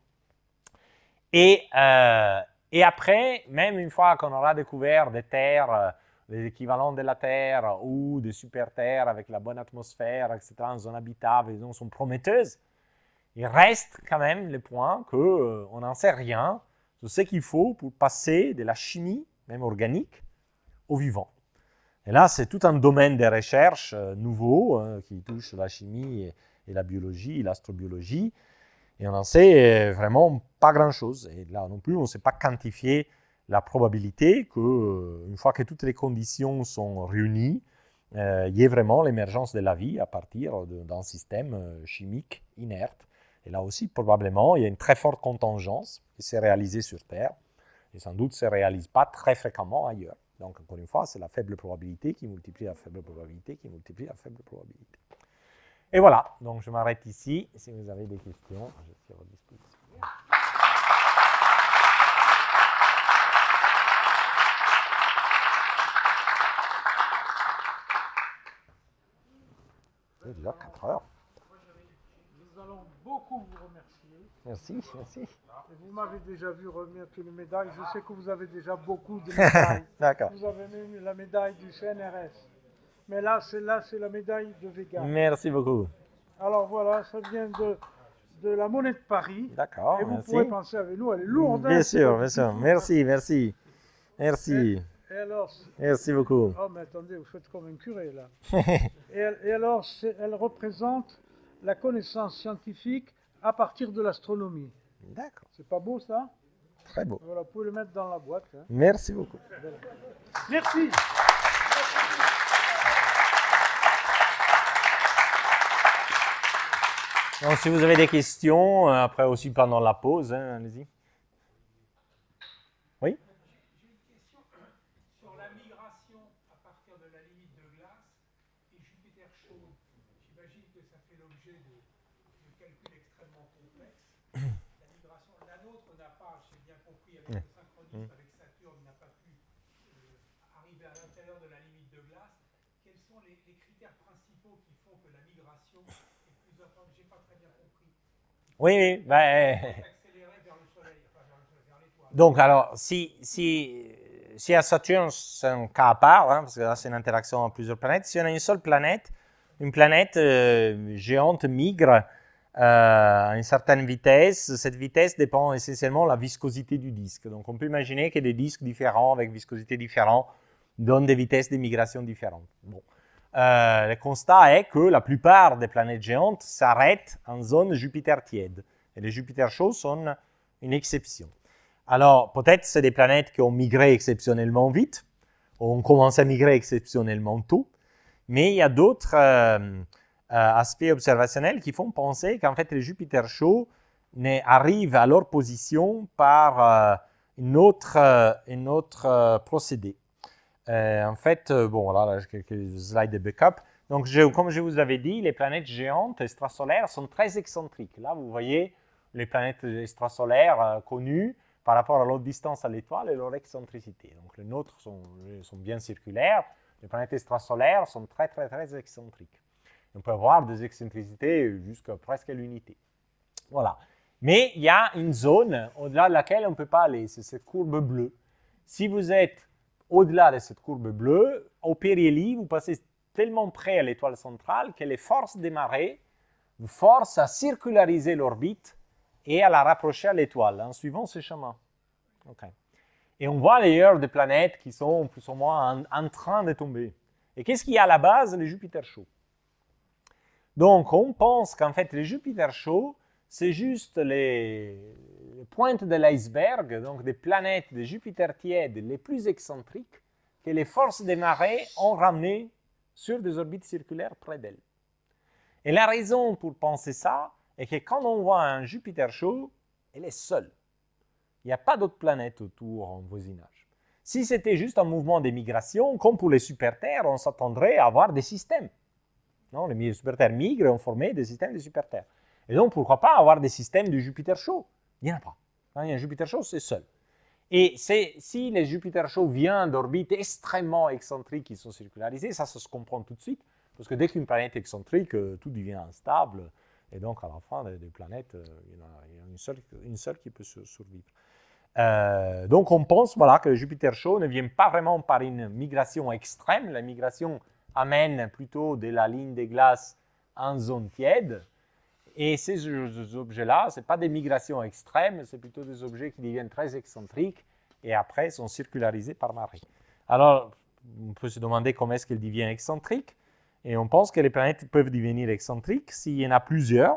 Et après, même une fois qu'on aura découvert des terres, des équivalents de la Terre ou des super-terres avec la bonne atmosphère, etc., en zone habitable, et sont prometteuses, il reste quand même le point qu'on n'en sait rien sur ce qu'il faut pour passer de la chimie, même organique, au vivant. Et là, c'est tout un domaine de recherche nouveau qui touche la chimie et la biologie, l'astrobiologie. Et on n'en sait vraiment pas grand-chose. Et là non plus, on ne sait pas quantifier la probabilité qu'une fois que toutes les conditions sont réunies, il y ait vraiment l'émergence de la vie à partir d'un système chimique inerte. Et là aussi, probablement, il y a une très forte contingence qui s'est réalisée sur Terre. Et sans doute ne se réalise pas très fréquemment ailleurs. Donc, encore une fois, c'est la faible probabilité qui multiplie la faible probabilité qui multiplie la faible probabilité. Et voilà, donc je m'arrête ici. Si vous avez des questions, je suis à votre disposition. C'est déjà 4 heures. Nous allons beaucoup vous remercier. Merci, merci. Et vous m'avez déjà vu remettre les médailles. Je sais que vous avez déjà beaucoup de médailles. D'accord. Vous avez même la médaille du CNRS. Mais là, c'est la médaille de Vega. Merci beaucoup. Alors voilà, ça vient de la monnaie de Paris. D'accord, et vous merci. pourrez penser avec nous, elle est lourde. Bien sûr, bien sûr. Merci, merci. Merci. Et alors, Merci beaucoup. oh mais attendez, vous faites comme un curé là. et alors, elle représente la connaissance scientifique à partir de l'astronomie. D'accord. C'est pas beau ça? Très beau. Voilà, vous pouvez le mettre dans la boîte. Hein. Merci beaucoup. Voilà. Merci. Donc, si vous avez des questions, après aussi pendant la pause, hein, allez-y. Oui? J'ai une question sur la migration à partir de la limite de glace et Jupiter chaud. J'imagine que ça fait l'objet de calculs extrêmement complexes. La migration, la nôtre n'a pas, j'ai bien compris, avec le synchronisme avec Saturne, n'a pas pu arriver à l'intérieur de la limite de glace. Quels sont les critères principaux qui font que la migration est plus importante? J'ai pas très bien compris. Oui, oui. Ben, Accélérer vers le Soleil, enfin vers l'étoile. donc, alors, si à Saturne, c'est un cas à part, hein, parce que là, c'est une interaction entre plusieurs planètes. Si on a une seule planète, une planète géante migre à une certaine vitesse. Cette vitesse dépend essentiellement de la viscosité du disque. Donc, on peut imaginer que des disques différents avec viscosité différente donnent des vitesses de migration différentes. Bon. Le constat est que la plupart des planètes géantes s'arrêtent en zone Jupiter tiède. Et les Jupiter chauds sont une exception. Alors, peut-être c'est des planètes qui ont migré exceptionnellement vite, ou ont commencé à migrer exceptionnellement tôt, mais il y a d'autres aspects observationnels qui font penser qu'en fait les Jupiter chauds arrivent à leur position par une autre procédé. En fait, bon, là, quelques slides de backup. Donc, comme je vous avais dit, les planètes géantes extrasolaires sont très excentriques. Là, vous voyez les planètes extrasolaires connues par rapport à leur distance à l'étoile et leur excentricité. Donc, les nôtres sont bien circulaires. Les planètes extrasolaires sont très, très, très excentriques. On peut avoir des excentricités jusqu'à presque l'unité. Voilà. Mais il y a une zone au-delà de laquelle on ne peut pas aller, c'est cette courbe bleue. Si vous êtes au-delà de cette courbe bleue, au périhélie, vous passez tellement près à l'étoile centrale que les forces des marées vous forcent à circulariser l'orbite et à la rapprocher à l'étoile en suivant ce chemin. Okay. Et on voit d'ailleurs des planètes qui sont plus ou moins en train de tomber. Et qu'est-ce qu'il y a à la base? Les Jupiters chauds. Donc on pense qu'en fait les Jupiters chauds, c'est juste les pointes de l'iceberg, donc des planètes de Jupiter tiède les plus excentriques que les forces des marées ont ramenées sur des orbites circulaires près d'elles. Et la raison pour penser ça est que quand on voit un Jupiter chaud, elle est seule. Il n'y a pas d'autres planètes autour en voisinage. Si c'était juste un mouvement d'émigration, comme pour les super-terres, on s'attendrait à avoir des systèmes. Non, les super-terres migrent et ont formé des systèmes de super-terres. Et donc, pourquoi pas avoir des systèmes de Jupiter chaud? Il n'y en a pas. Quand il y a un Jupiter chaud, c'est seul. Et si les Jupiter chauds viennent d'orbites extrêmement excentriques qui sont circularisées, ça se comprend tout de suite, parce que dès qu'une planète est excentrique, tout devient instable, et donc à la fin des planètes, il y en a une seule qui peut survivre. Donc on pense voilà, que les Jupiter chauds ne viennent pas vraiment par une migration extrême, la migration amène plutôt de la ligne des glaces en zone tiède, et ces objets-là, ce n'est pas des migrations extrêmes, c'est plutôt des objets qui deviennent très excentriques et après sont circularisés par marée. Alors, on peut se demander comment est-ce qu'elles deviennent excentriques, et on pense que les planètes peuvent devenir excentriques s'il y en a plusieurs.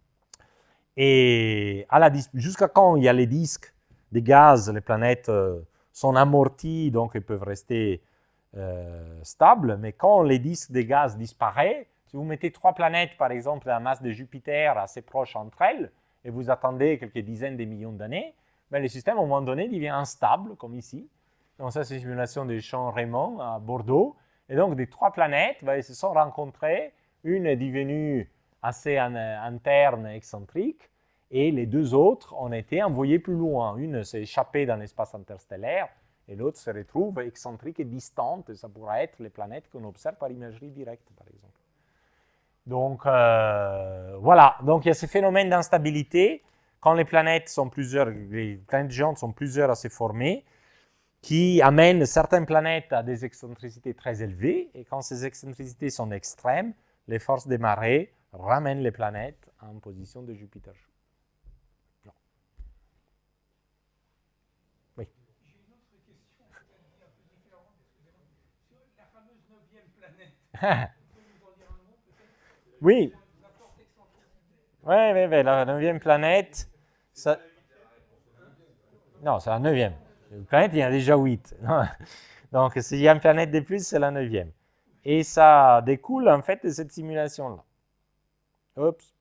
Et jusqu'à quand il y a les disques des gaz, les planètes sont amorties, donc elles peuvent rester stables, mais quand les disques des gaz disparaissent, si vous mettez 3 planètes, par exemple, à la masse de Jupiter assez proches entre elles, et vous attendez quelques dizaines de millions d'années, ben, le système, à un moment donné, devient instable, comme ici. Donc ça, c'est une simulation des champs Raymond à Bordeaux. Et donc, des 3 planètes, ben, elles se sont rencontrées. Une est devenue assez interne, excentrique, et les 2 autres ont été envoyées plus loin. Une s'est échappée dans l'espace interstellaire, et l'autre se retrouve excentrique et distante. Et ça pourrait être les planètes qu'on observe par imagerie directe, par exemple. Donc, voilà. Donc, il y a ce phénomène d'instabilité quand les planètes géantes sont plusieurs à se former, qui amènent certaines planètes à des excentricités très élevées. Et quand ces excentricités sont extrêmes, les forces des marées ramènent les planètes en position de Jupiter chaud. Non. Oui. J'ai une autre question, peut-être un peu différente, excusez-moi. Sur la fameuse 9e planète. Oui. Oui, la 9e planète. Ça... Non, c'est la 9e. La planète, il y en a déjà 8. Donc, s'il y a une planète de plus, c'est la 9e. Et ça découle en fait de cette simulation-là. Oups.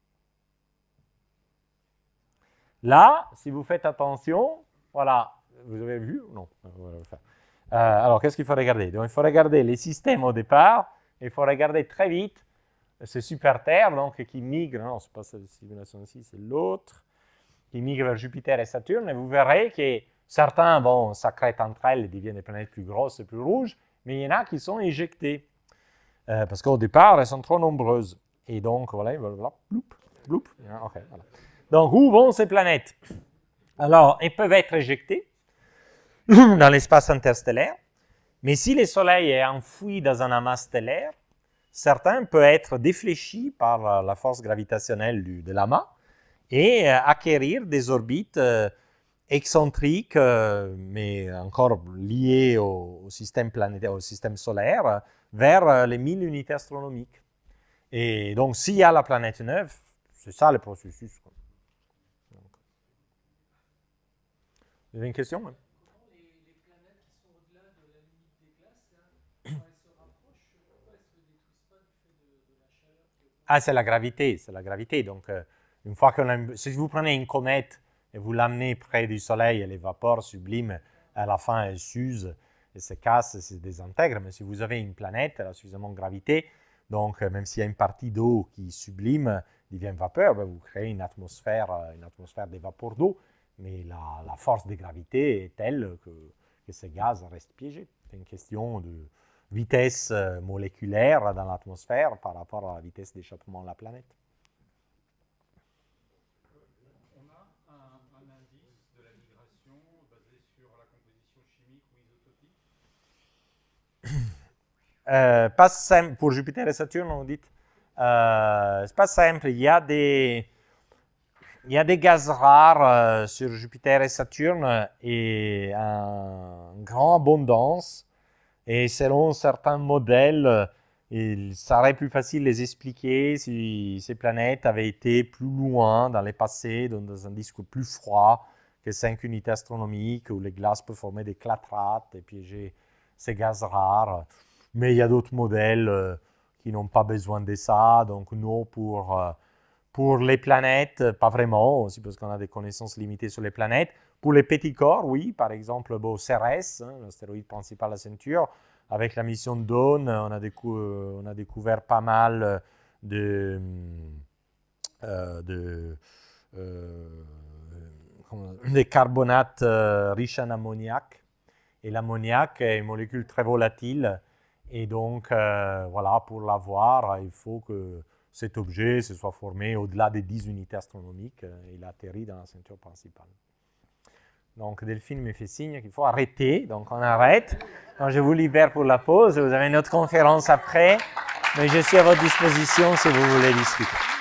Là, si vous faites attention, voilà, vous avez vu ou non? Alors, qu'est-ce qu'il faut regarder? Donc, il faut regarder les systèmes au départ, et il faut regarder très vite ces super-terres donc, qui migrent, non, ce n'est pas cette simulation-ci, c'est l'autre, qui migrent vers Jupiter et Saturne, et vous verrez que certains, bon, s'accrètent entre elles et deviennent des planètes plus grosses et plus rouges, mais il y en a qui sont éjectées, parce qu'au départ, elles sont trop nombreuses. Et donc, voilà, bloup, bloup, okay, voilà. Donc, où vont ces planètes? Alors, elles peuvent être éjectées dans l'espace interstellaire, mais si le Soleil est enfoui dans un amas stellaire, certains peuvent être défléchis par la force gravitationnelle de l'amas et acquérir des orbites excentriques, mais encore liées au système planétaire, au système solaire, vers les 1000 unités astronomiques. Et donc, s'il y a la planète neuve, c'est ça le processus. Vous avez une question? Hein? Les planètes qui sont au-delà de la limite des glaces, là, quand elles se rapprochent, pourquoi elles ne se détruisent pas du fait de la chaleur? Ah, c'est la gravité, c'est la gravité. Donc, une fois que si vous prenez une comète et vous l'amenez près du Soleil, les vapeurs sublimes, à la fin, elles s'usent et se casse et se désintègre. Mais si vous avez une planète, elle a suffisamment de gravité, donc même s'il y a une partie d'eau qui sublime, devient vapeur, ben, vous créez une atmosphère des vapeurs d'eau, mais la force de gravité est telle que ces gaz restent piégés. C'est une question de vitesse moléculaire dans l'atmosphère par rapport à la vitesse d'échappement de la planète. On a un indice de la migration basé sur la composition chimique ou isotopique? Pas simple pour Jupiter et Saturne, on dit. C'est pas simple. Il y a des gaz rares sur Jupiter et Saturne et une grande abondance. Et selon certains modèles, il serait plus facile de les expliquer si ces planètes avaient été plus loin dans le passé, dans un disque plus froid que 5 unités astronomiques, où les glaces peuvent former des clatrates et piéger ces gaz rares. Mais il y a d'autres modèles qui n'ont pas besoin de ça. Donc nous, pour les planètes, pas vraiment, aussi parce qu'on a des connaissances limitées sur les planètes. Pour les petits corps, oui, par exemple, Ceres, l'astéroïde principal de la ceinture, avec la mission Dawn, on a découvert pas mal de carbonates riches en ammoniac. Et l'ammoniac est une molécule très volatile. Et donc, voilà, pour l'avoir, il faut que cet objet se soit formé au-delà des 10 unités astronomiques et il atterrit dans la ceinture principale. Donc, Delphine me fait signe qu'il faut arrêter. Donc, on arrête. Donc, je vous libère pour la pause. Vous avez une autre conférence après. Mais je suis à votre disposition si vous voulez discuter.